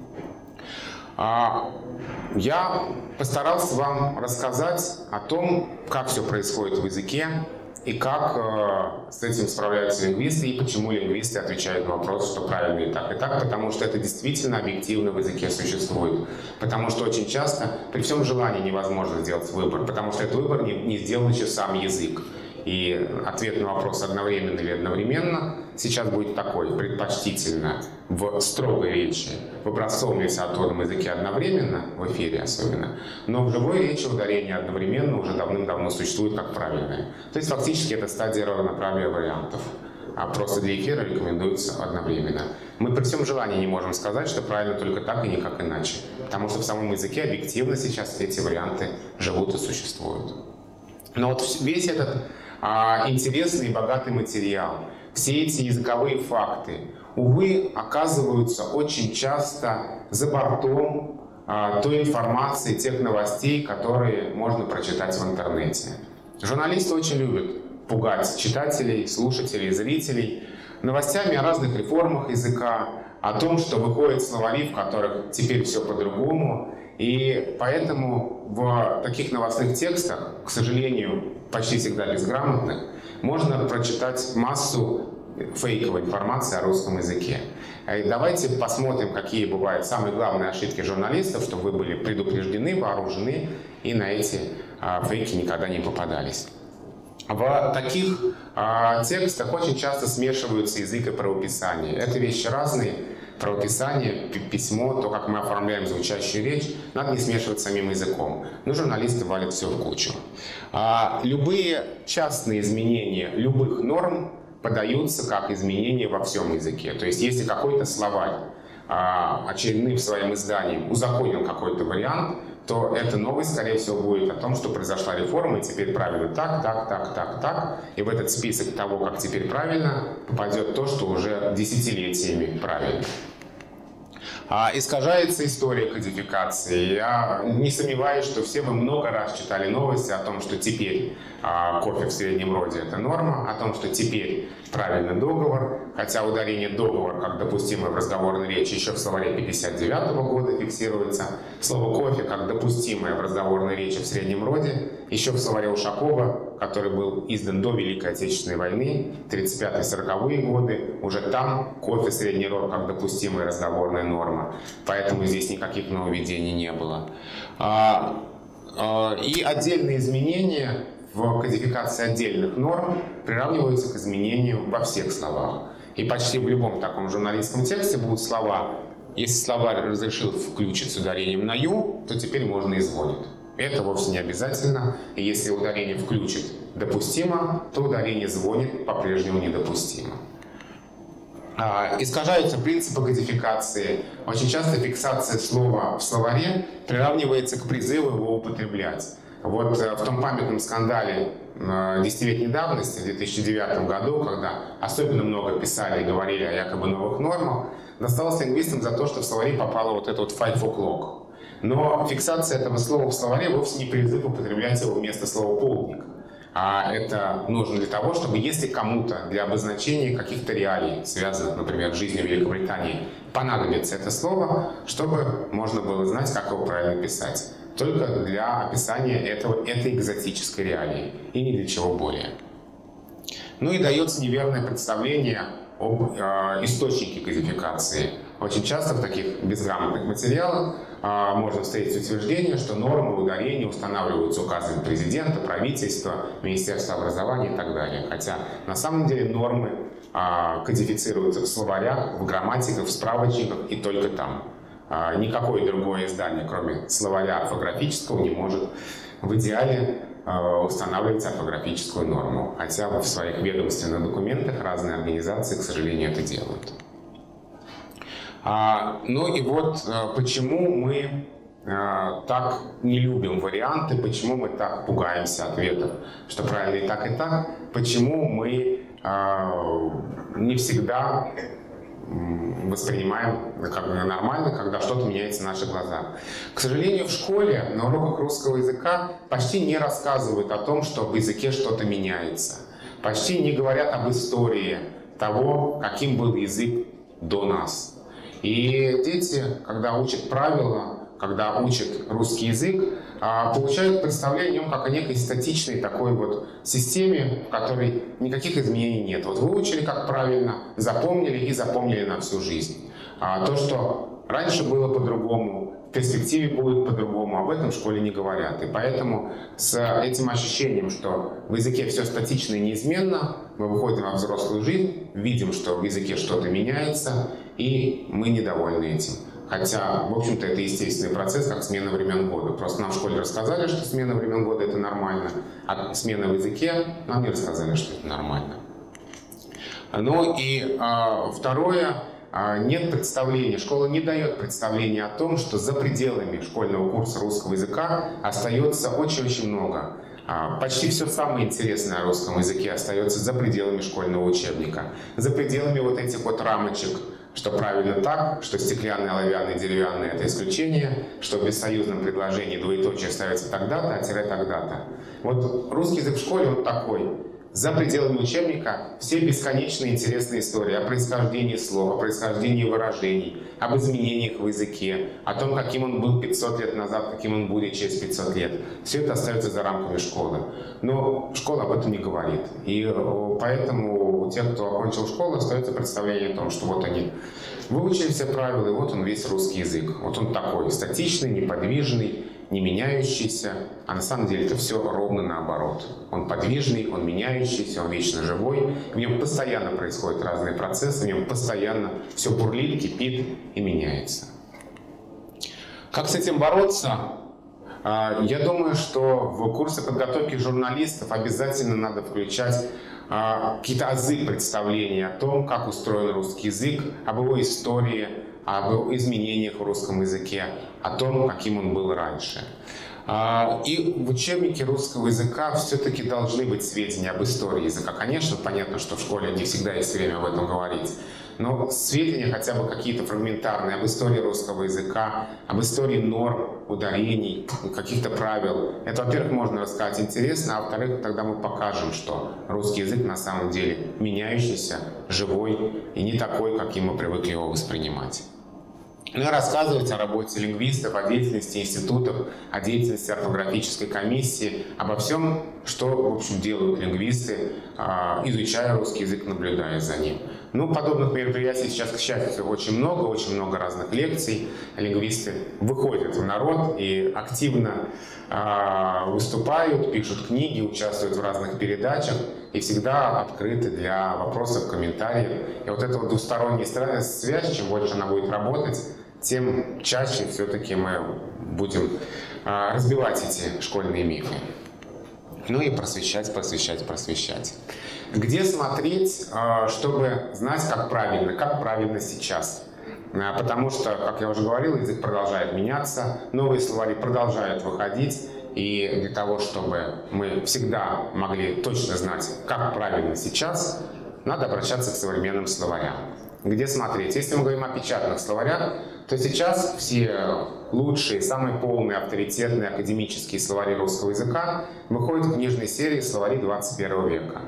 Я постарался вам рассказать о том, как все происходит в языке и как с этим справляются лингвисты, и почему лингвисты отвечают на вопрос, что правильно и так, потому что это действительно объективно в языке существует. Потому что очень часто при всем желании невозможно сделать выбор, потому что этот выбор не сделал еще сам язык. И ответ на вопрос одновременно или одновременно сейчас будет такой: предпочтительно в строгой речи, в образцовом литературном языке одновременно, в эфире особенно, но в живой речи ударение одновременно уже давным-давно существует как правильное. То есть фактически это стадия равноправия вариантов, а просто для эфира рекомендуется одновременно. Мы при всем желании не можем сказать, что правильно только так и никак иначе, потому что в самом языке объективно сейчас эти варианты живут и существуют. Но вот весь этот интересный и богатый материал, все эти языковые факты, увы, оказываются очень часто за бортом той информации, тех новостей, которые можно прочитать в интернете. Журналисты очень любят пугать читателей, слушателей, зрителей новостями о разных реформах языка, о том, что выходят словари, в которых теперь все по-другому. И поэтому в таких новостных текстах, к сожалению, почти всегда безграмотных, можно прочитать массу фейковой информации о русском языке. И давайте посмотрим, какие бывают самые главные ошибки журналистов, чтобы вы были предупреждены, вооружены и на эти фейки никогда не попадались. В таких текстах очень часто смешиваются язык и правописание. Это вещи разные. Правописание, письмо, то, как мы оформляем звучащую речь, надо не смешивать с самим языком. Но журналисты валят все в кучу. Любые частные изменения любых норм подаются как изменения во всем языке. То есть если какой-то словарь очередным своим изданием узаконил какой-то вариант, то эта новость, скорее всего, будет о том, что произошла реформа, и теперь правильно так, так, так, так, так. И в этот список того, как теперь правильно, попадет то, что уже десятилетиями правильно. Искажается история кодификации. Я не сомневаюсь, что все вы много раз читали новости о том, что теперь кофе в среднем роде – это норма, о том, что теперь правильный договор, хотя ударение «договор» как допустимое в разговорной речи еще в словаре 1959 года фиксируется. Слово «кофе» как допустимое в разговорной речи в среднем роде еще в словаре Ушакова, который был издан до Великой Отечественной войны, 35-40-е годы, уже там кофе средний род как допустимая разговорная норма. Поэтому здесь никаких нововведений не было. И отдельные изменения в кодификации отдельных норм приравниваются к изменениям во всех словах. И почти в любом таком журналистском тексте будут слова. Если словарь разрешил включить с ударением на «ю», то теперь можно «изволит». Это вовсе не обязательно. И если ударение «включит» допустимо, то ударение «звонит» по-прежнему недопустимо. Искажаются принципы кодификации. Очень часто фиксация слова в словаре приравнивается к призыву его употреблять. Вот в том памятном скандале 10-летней давности, в 2009 году, когда особенно много писали и говорили о якобы новых нормах, досталось лингвистам за то, что в словаре попало вот это вот «5 o'clock». Но фиксация этого слова в словаре вовсе не призыв употреблять его вместо слова «полдник». А это нужно для того, чтобы если кому-то для обозначения каких-то реалий, связанных, например, с жизнью Великобритании, понадобится это слово, чтобы можно было знать, как его правильно писать. Только для описания этой экзотической реалии и ни для чего более. Ну и дается неверное представление об источнике кодификации. Очень часто в таких безграмотных материалах можно встретить утверждение, что нормы ударения устанавливаются указами президента, правительства, Министерства образования и так далее. Хотя на самом деле нормы кодифицируются в словарях, в грамматиках, в справочниках и только там. Никакое другое издание, кроме словаря орфографического, не может в идеале устанавливать орфографическую норму. Хотя в своих ведомственных документах разные организации, к сожалению, это делают. Ну и вот почему мы так не любим варианты, почему мы так пугаемся ответов, что правильно и так, почему мы не всегда воспринимаем как нормально, когда что-то меняется в наших глазах. К сожалению, в школе на уроках русского языка почти не рассказывают о том, что в языке что-то меняется. Почти не говорят об истории того, каким был язык до нас. И дети, когда учат правила, когда учат русский язык, получают представление о нем как о некой статичной такой вот системе, в которой никаких изменений нет. Вот выучили как правильно, запомнили и запомнили на всю жизнь. То, что раньше было по-другому, в перспективе будет по-другому, об этом в школе не говорят. И поэтому с этим ощущением, что в языке все статично и неизменно, мы выходим во взрослую жизнь, видим, что в языке что-то меняется, и мы недовольны этим. Хотя, в общем-то, это естественный процесс, как смена времен года. Просто нам в школе рассказали, что смена времен года – это нормально, а смена в языке нам не рассказали, что это нормально. Ну и второе, нет представления, школа не дает представления о том, что за пределами школьного курса русского языка остается очень-очень много. Почти все самое интересное о русском языке остается за пределами школьного учебника, за пределами вот этих вот рамочек, что правильно так, что стеклянное, оловянное, деревянное – это исключение, что в бессоюзном предложении двоеточие ставится тогда-то, а тире тогда-то. Вот русский язык в школе вот такой. За пределами учебника все бесконечные интересные истории о происхождении слов, о происхождении выражений, об изменениях в языке, о том, каким он был 500 лет назад, каким он будет через 500 лет. Все это остается за рамками школы. Но школа об этом не говорит. И поэтому у тех, кто окончил школу, остается представление о том, что вот они выучили все правила, и вот он весь русский язык. Вот он такой, статичный, неподвижный, не меняющийся, а на самом деле это все ровно наоборот. Он подвижный, он меняющийся, он вечно живой, в нем постоянно происходят разные процессы, в нем постоянно все бурлит, кипит и меняется. Как с этим бороться? Я думаю, что в курсы подготовки журналистов обязательно надо включать какие-то азы представления о том, как устроен русский язык, об его истории, об изменениях в русском языке, о том, каким он был раньше. И в учебнике русского языка все-таки должны быть сведения об истории языка. Конечно, понятно, что в школе не всегда есть время об этом говорить, но сведения хотя бы какие-то фрагментарные об истории русского языка, об истории норм, ударений, каких-то правил. Это, во-первых, можно рассказать интересно, а во-вторых, тогда мы покажем, что русский язык на самом деле меняющийся, живой и не такой, каким мы привыкли его воспринимать. Ну и рассказывать о работе лингвистов, о деятельности институтов, о деятельности орфографической комиссии, обо всем, что, в общем, делают лингвисты, изучая русский язык, наблюдая за ним. Ну, подобных мероприятий сейчас, к счастью, очень много разных лекций. Лингвисты выходят в народ и активно выступают, пишут книги, участвуют в разных передачах и всегда открыты для вопросов, комментариев. И вот эта вот двусторонняя связь, чем больше она будет работать, тем чаще все-таки мы будем разбивать эти школьные мифы. Ну и просвещать. Где смотреть, чтобы знать, как правильно сейчас? Потому что, как я уже говорил, язык продолжает меняться, новые словари продолжают выходить. И для того, чтобы мы всегда могли точно знать, как правильно сейчас, надо обращаться к современным словарям. Где смотреть? Если мы говорим о печатных словарях, то сейчас все лучшие, самые полные, авторитетные академические словари русского языка выходят в книжной серии «Словари 21 века».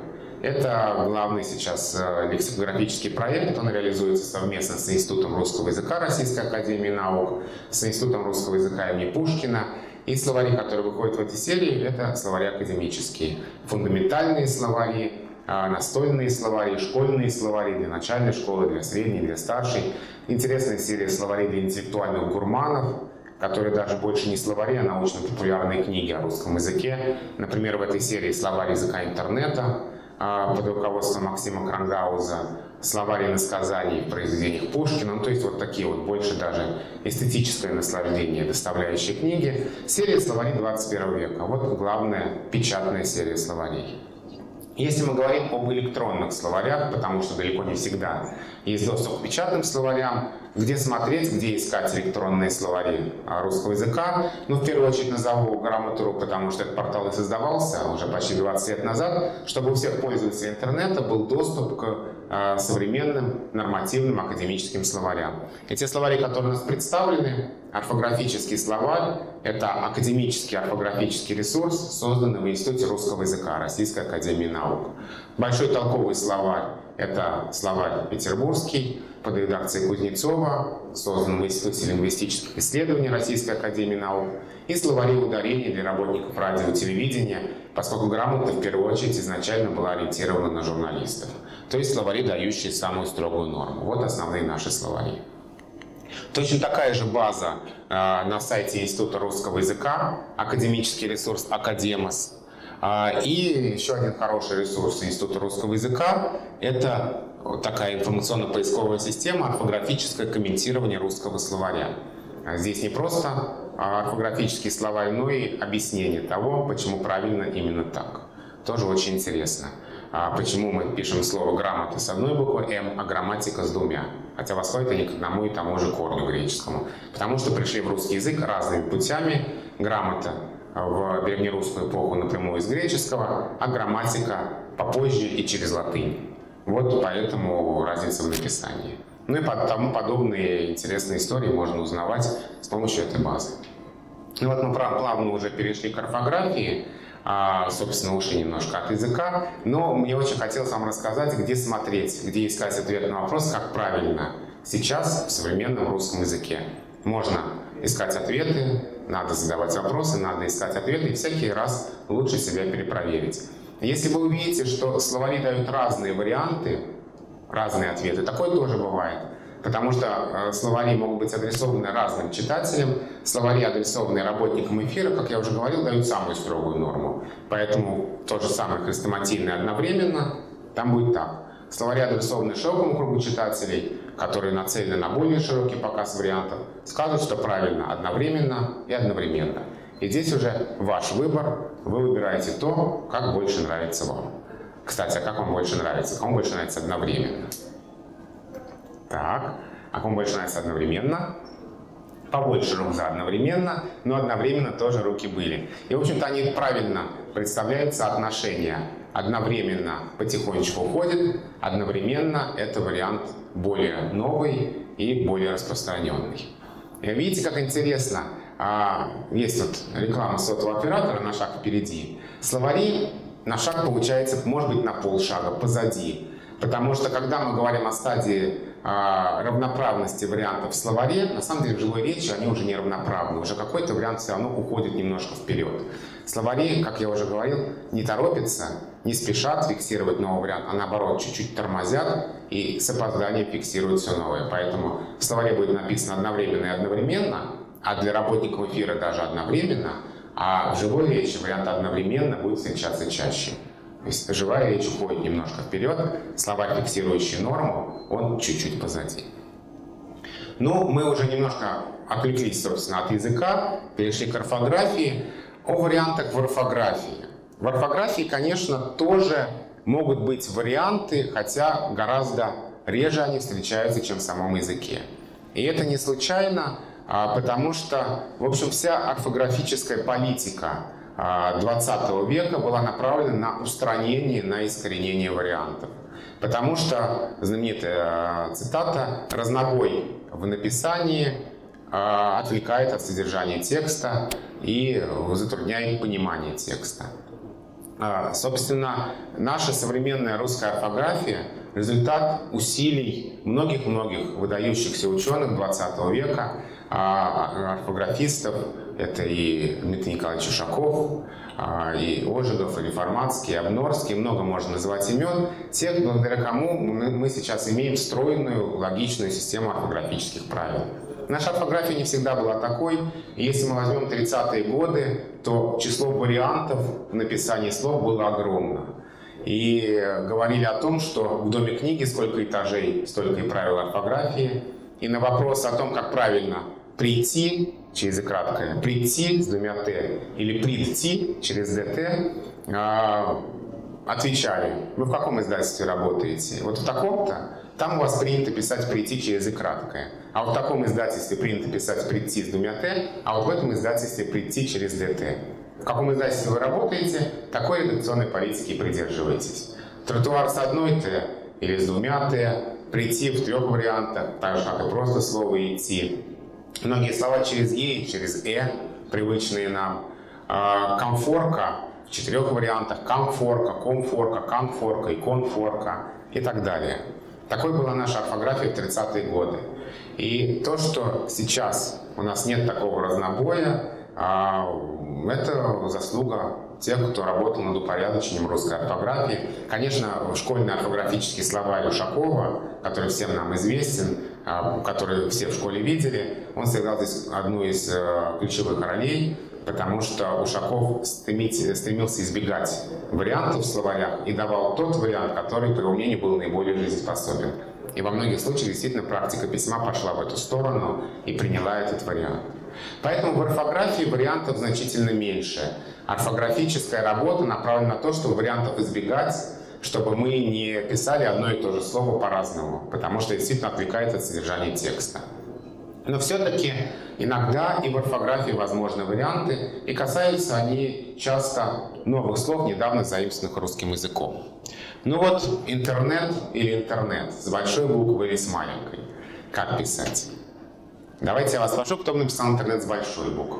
Это главный сейчас лексикографический проект. Он реализуется совместно с Институтом русского языка Российской академии наук, с Институтом русского языка имени Пушкина. И словари, которые выходят в этой серии, это словари академические. Фундаментальные словари, настольные словари, школьные словари для начальной школы, для средней, для старшей. Интересная серия словарей для интеллектуальных гурманов, которые даже больше не словари, а научно-популярные книги о русском языке. Например, в этой серии словарь языка интернета под руководством Максима Крангауза, словарь иносказаний в произведениях Пушкина. Ну, то есть вот такие вот больше даже эстетическое наслаждение доставляющие книги. Серия словарей 21 века. Вот главная печатная серия словарей. Если мы говорим об электронных словарях, потому что далеко не всегда есть доступ к печатным словарям, где смотреть, где искать электронные словари русского языка. Ну, в первую очередь назову Грамоту.ру, потому что этот портал и создавался уже почти 20 лет назад, чтобы у всех пользователей интернета был доступ к современным нормативным академическим словарям. И те словари, которые у нас представлены, орфографический словарь — это академический орфографический ресурс, созданный в Институте русского языка Российской академии наук. Большой толковый словарь — это словарь петербургский, под редакцией Кузнецова, создан в Институте лингвистических исследований Российской академии наук, и словари ударений для работников радио и телевидения, поскольку грамота в первую очередь изначально была ориентирована на журналистов. То есть словари, дающие самую строгую норму. Вот основные наши словари. Точно такая же база на сайте Института русского языка, академический ресурс «Академос». И еще один хороший ресурс Института русского языка — это такая информационно-поисковая система орфографическое комментирование русского словаря. Здесь не просто орфографический словарь, но и объяснение того, почему правильно именно так. Тоже очень интересно. Почему мы пишем слово «грамота» с одной буквой «М», а «грамматика» с двумя. Хотя восходят они к одному и тому же корню греческому. Потому что пришли в русский язык разными путями. Грамота в древнерусскую эпоху напрямую из греческого, а грамматика попозже и через латынь. Вот поэтому разница в написании. Ну и тому подобные интересные истории можно узнавать с помощью этой базы. Ну вот мы плавно уже перешли к орфографии, собственно, ушли немножко от языка, но мне очень хотелось вам рассказать, где смотреть, где искать ответ на вопрос, как правильно сейчас в современном русском языке. Можно искать ответы, надо задавать вопросы, надо искать ответы, и всякий раз лучше себя перепроверить. Если вы увидите, что словари дают разные варианты, разные ответы, такое тоже бывает. Потому что словари могут быть адресованы разным читателям, словари, адресованные работникам эфира, как я уже говорил, дают самую строгую норму. Поэтому то же самое хрестоматийное одновременно, там будет так. Словари, адресованные широкому кругу читателей, которые нацелены на более широкий показ вариантов, скажут, что правильно одновременно и одновременно. И здесь уже ваш выбор, вы выбираете то, как больше нравится вам. Кстати, а как вам больше нравится? Кому больше нравится одновременно? Так, а кому больше нравится одновременно? Побольше рук за одновременно, но одновременно тоже руки были. И, в общем-то, они правильно представляют соотношение. Одновременно потихонечку уходит, одновременно это вариант более новый и более распространенный. Видите, как интересно, есть вот реклама сотового оператора «На шаг впереди». Словари на шаг, получается, может быть, на полшага позади. Потому что, когда мы говорим о стадии равноправности вариантов в словаре, на самом деле в живой речи они уже не равноправны. Уже какой-то вариант все равно уходит немножко вперед. Словари, как я уже говорил, не торопятся, не спешат фиксировать новый вариант, а наоборот, чуть-чуть тормозят и с опозданием фиксируют все новое. Поэтому в словаре будет написано одновременно и одновременно, а для работников эфира даже одновременно, а в живой речи вариант одновременно будет встречаться чаще. То есть живая речь уходит немножко вперед, словарь, фиксирующий норму, он чуть-чуть позади. Ну, мы уже немножко отвлеклись, собственно, от языка, перешли к орфографии. О вариантах в орфографии. В орфографии, конечно, тоже могут быть варианты, хотя гораздо реже они встречаются, чем в самом языке. И это не случайно, потому что, в общем, вся орфографическая политика 20 века была направлена на устранение, на искоренение вариантов. Потому что, знаменитая цитата, разнобой в написании отвлекает от содержания текста и затрудняет понимание текста. Собственно, наша современная русская орфография – результат усилий многих-многих выдающихся ученых 20 века, орфографистов. Это и Дмитрий Николаевич Ушаков, и Ожегов, и Реформатский, и Обнорский, много можно назвать имен, тех, благодаря кому мы сейчас имеем стройную, логичную систему орфографических правил. Наша орфография не всегда была такой, и если мы возьмем 30-е годы, то число вариантов в написании слов было огромно. И говорили о том, что в доме книги сколько этажей, столько и правил орфографии. И на вопрос о том, как правильно прийти, через «и» краткое, прийти с двумя «т» или прийти через «дт», отвечали: вы в каком издательстве работаете? Вот в таком-то, там у вас принято писать «прийти» через «и» краткое. А вот в таком издательстве принято писать «прийти» с двумя «т», а вот в этом издательстве «прийти» через «дт». В каком издательстве вы работаете, такой редакционной политики и придерживаетесь. Тротуар с одной «т» или с двумя «т», прийти в 3 вариантах, так же, как и просто слово «идти». Многие слова через «е» и через «э», привычные нам. Комфорка в 4 вариантах: комфорка, комфорка, конфорка, иконфорка и так далее. Такой была наша орфография в 30-е годы. И то, что сейчас у нас нет такого разнобоя, это заслуга тех, кто работал над упорядочением русской орфографии. Конечно, школьный орфографический словарь Ушакова, который всем нам известен, который все в школе видели, он сыграл здесь одну из ключевых ролей, потому что Ушаков стремился избегать вариантов в словарях и давал тот вариант, который, по его мнению, был наиболее жизнеспособен. И во многих случаях действительно практика письма пошла в эту сторону и приняла этот вариант. Поэтому в орфографии вариантов значительно меньше. Орфографическая работа направлена на то, чтобы вариантов избегать, чтобы мы не писали одно и то же слово по-разному, потому что действительно отвлекает от содержания текста. Но все-таки иногда и в орфографии возможны варианты, и касаются они часто новых слов, недавно заимствованных русским языком. Ну вот, интернет или интернет, с большой буквы или с маленькой. Как писать? Давайте я вас спрошу, кто бы написал интернет с большой буквы?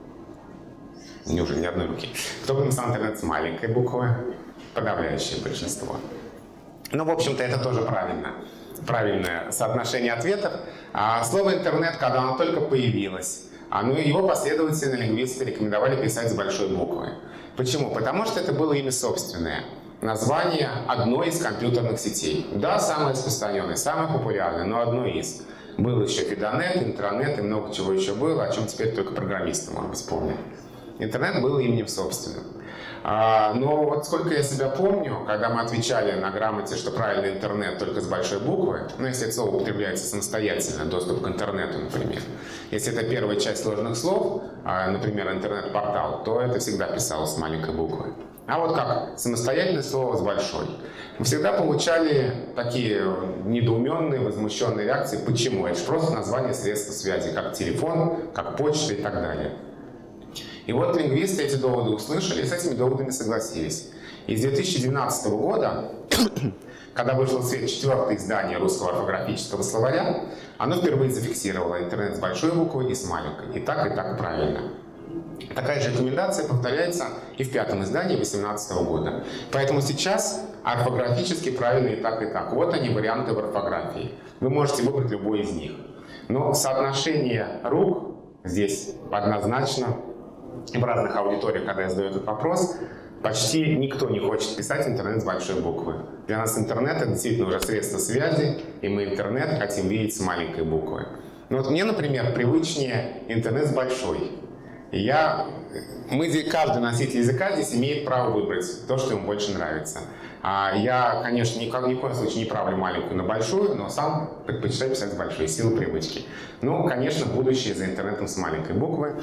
Неужели ни одной руки? Кто бы написал интернет с маленькой буквы? Подавляющее большинство. Ну, в общем-то, это тоже правильно. Правильное соотношение ответов. Слово «интернет», когда оно только появилось, его последовательно лингвисты рекомендовали писать с большой буквы. Почему? Потому что это было имя собственное. Название одной из компьютерных сетей. Да, самое распространенное, самое популярное, но одно из. Был еще Фидонет, Интранет и много чего еще было, о чем теперь только программисты, может быть, помнят. Интернет был именем собственным. Но вот сколько я себя помню, когда мы отвечали на грамоте, что правильно интернет только с большой буквы, если это слово употребляется самостоятельно, доступ к интернету, например. Если это первая часть сложных слов, например, интернет-портал, то это всегда писалось с маленькой буквы. а вот как самостоятельное слово с большой. Мы всегда получали такие недоуменные, возмущенные реакции. Почему? Это же просто название средства связи, как телефон, как почта и так далее. И вот лингвисты эти доводы услышали и с этими доводами согласились. И с 2012 года, когда вышло в свет 4-е издание русского орфографического словаря, оно впервые зафиксировало интернет с большой буквы и с маленькой. И так правильно. Такая же рекомендация повторяется и в 5-м издании 2018 года. Поэтому сейчас орфографически правильно и так. Вот они, варианты в орфографии. Вы можете выбрать любой из них. Но соотношение рук здесь однозначно. В разных аудиториях, когда я задаю этот вопрос, почти никто не хочет писать интернет с большой буквы. Для нас интернет — это действительно уже средство связи, и мы интернет хотим видеть с маленькой буквы. Но вот мне, например, привычнее интернет с большой. И каждый носитель языка здесь имеет право выбрать то, что ему больше нравится. Я, конечно, ни в коем случае не правлю маленькую на большую, но сам предпочитаю писать с большой, силы привычки. Ну, конечно, будущее за интернетом с маленькой буквы.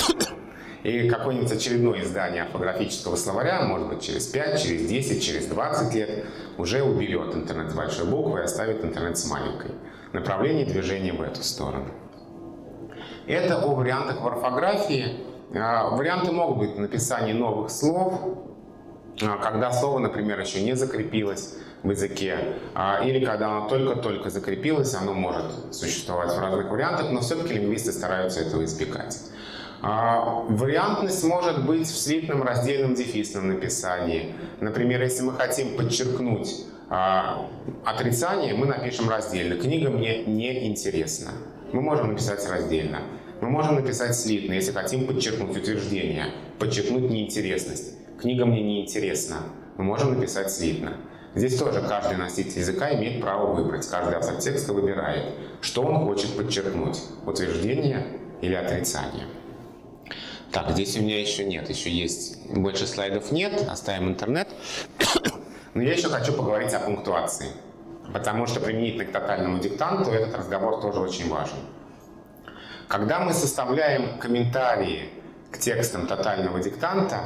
И какое-нибудь очередное издание орфографического словаря, может быть, через 5, через 10, через 20 лет, уже уберет интернет с большой буквы и оставит интернет с маленькой. Направление движения в эту сторону. Это о вариантах в орфографии. Варианты могут быть в написании новых слов, когда слово, например, еще не закрепилось в языке, или когда оно только-только закрепилось, оно может существовать в разных вариантах, но все-таки лингвисты стараются этого избегать. Вариантность может быть в слитном раздельном дефисном написании. Например, если мы хотим подчеркнуть отрицание, мы напишем раздельно. Книга мне не интересна. Мы можем написать раздельно. Мы можем написать слитно, если хотим подчеркнуть утверждение, подчеркнуть неинтересность. Книга мне не интересна. Мы можем написать слитно. Здесь тоже каждый носитель языка имеет право выбрать. Каждый автор текста выбирает, что он хочет подчеркнуть. Утверждение или отрицание. Так, здесь у меня еще нет, еще есть, больше слайдов нет, оставим интернет. Но я еще хочу поговорить о пунктуации, потому что применительно к тотальному диктанту этот разговор тоже очень важен. Когда мы составляем комментарии к текстам тотального диктанта,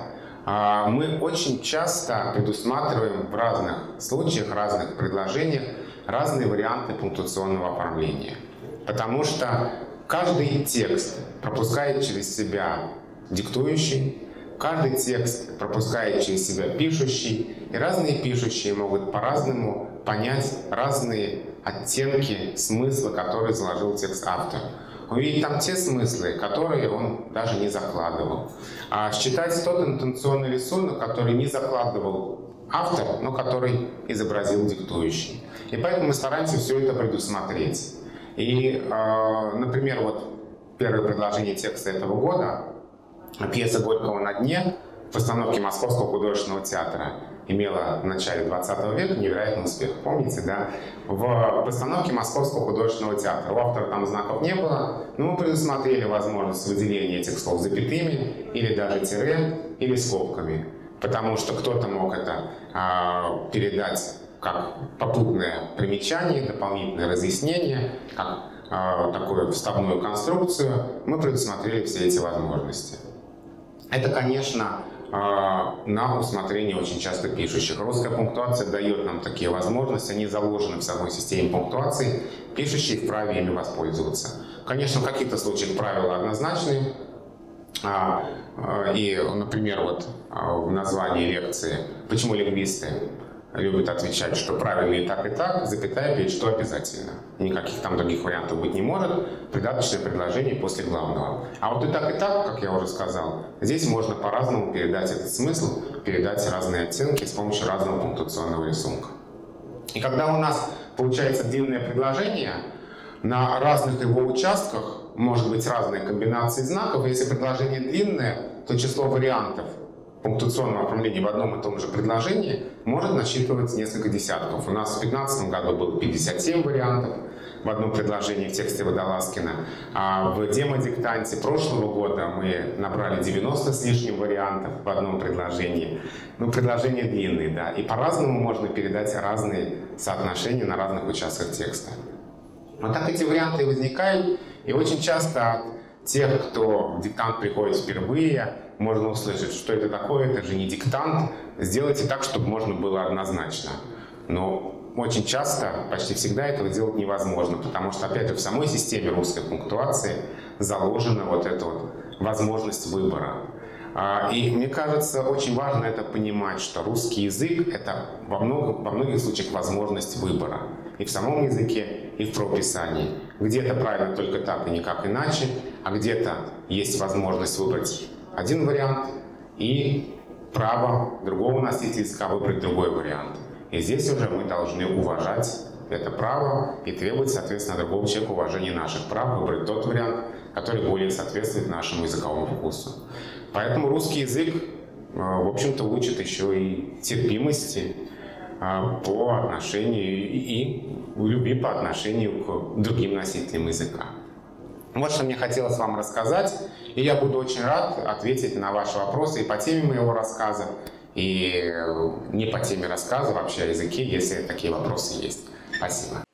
мы очень часто предусматриваем в разных случаях, разных предложениях разные варианты пунктуационного оформления. Потому что каждый текст пропускает через себя диктующий, каждый текст пропускает через себя пишущий, и разные пишущие могут по-разному понять разные оттенки, смысла, которые заложил текст автор. Увидеть там те смыслы, которые он даже не закладывал. А считать тот интонационный рисунок, который не закладывал автор, но который изобразил диктующий. И поэтому мы стараемся все это предусмотреть. И, например, вот первое предложение текста этого года, пьеса Горького «На дне» в постановке Московского художественного театра имела в начале 20 века невероятный успех. Помните, да? В постановке Московского художественного театра. У автора там знаков не было, но мы предусмотрели возможность выделения этих слов запятыми, или даже тире, или скобками. Потому что кто-то мог это передать как попутное примечание, дополнительное разъяснение, как такую вставную конструкцию. Мы предусмотрели все эти возможности. Это, конечно, на усмотрение очень часто пишущих. Русская пунктуация дает нам такие возможности, они заложены в самой системе пунктуации, пишущие вправе ими воспользоваться. Конечно, в каких-то случаях правила однозначные, и, например, вот в названии лекции «Почему лингвисты любят отвечать, что правильно и так, запятая перед что обязательно». Никаких там других вариантов быть не может. Придаточное предложение после главного. А вот и так, как я уже сказал, здесь можно по-разному передать этот смысл, передать разные оттенки с помощью разного пунктуационного рисунка. И когда у нас получается длинное предложение, на разных его участках может быть разные комбинации знаков. Если предложение длинное, то число вариантов пунктуационного оформления в одном и том же предложении может насчитывать несколько десятков. У нас в 2015 году было 57 вариантов в одном предложении в тексте Водолазкина, а в демодиктанте прошлого года мы набрали 90 с лишним вариантов в одном предложении. Ну, предложения длинные, да, и по-разному можно передать разные соотношения на разных участках текста. Вот так эти варианты возникают, и очень часто от тех, кто в диктант приходит впервые, можно услышать, что это такое, это же не диктант. Сделайте так, чтобы можно было однозначно. Но очень часто, почти всегда этого делать невозможно, потому что, опять же, в самой системе русской пунктуации заложена вот эта вот возможность выбора. И мне кажется, очень важно это понимать, что русский язык — это во многих случаях возможность выбора. И в самом языке, и в правописании. Где-то правильно только так и никак иначе, а где-то есть возможность выбрать один вариант и право другого носителя языка выбрать другой вариант. И здесь уже мы должны уважать это право и требовать, соответственно, другого человека уважения наших прав, выбрать тот вариант, который более соответствует нашему языковому вкусу. Поэтому русский язык, в общем-то, учит еще и терпимости по отношению и любви по отношению к другим носителям языка. Вот что мне хотелось вам рассказать, и я буду очень рад ответить на ваши вопросы и по теме моего рассказа, и не по теме рассказа вообще о языке, если такие вопросы есть. Спасибо.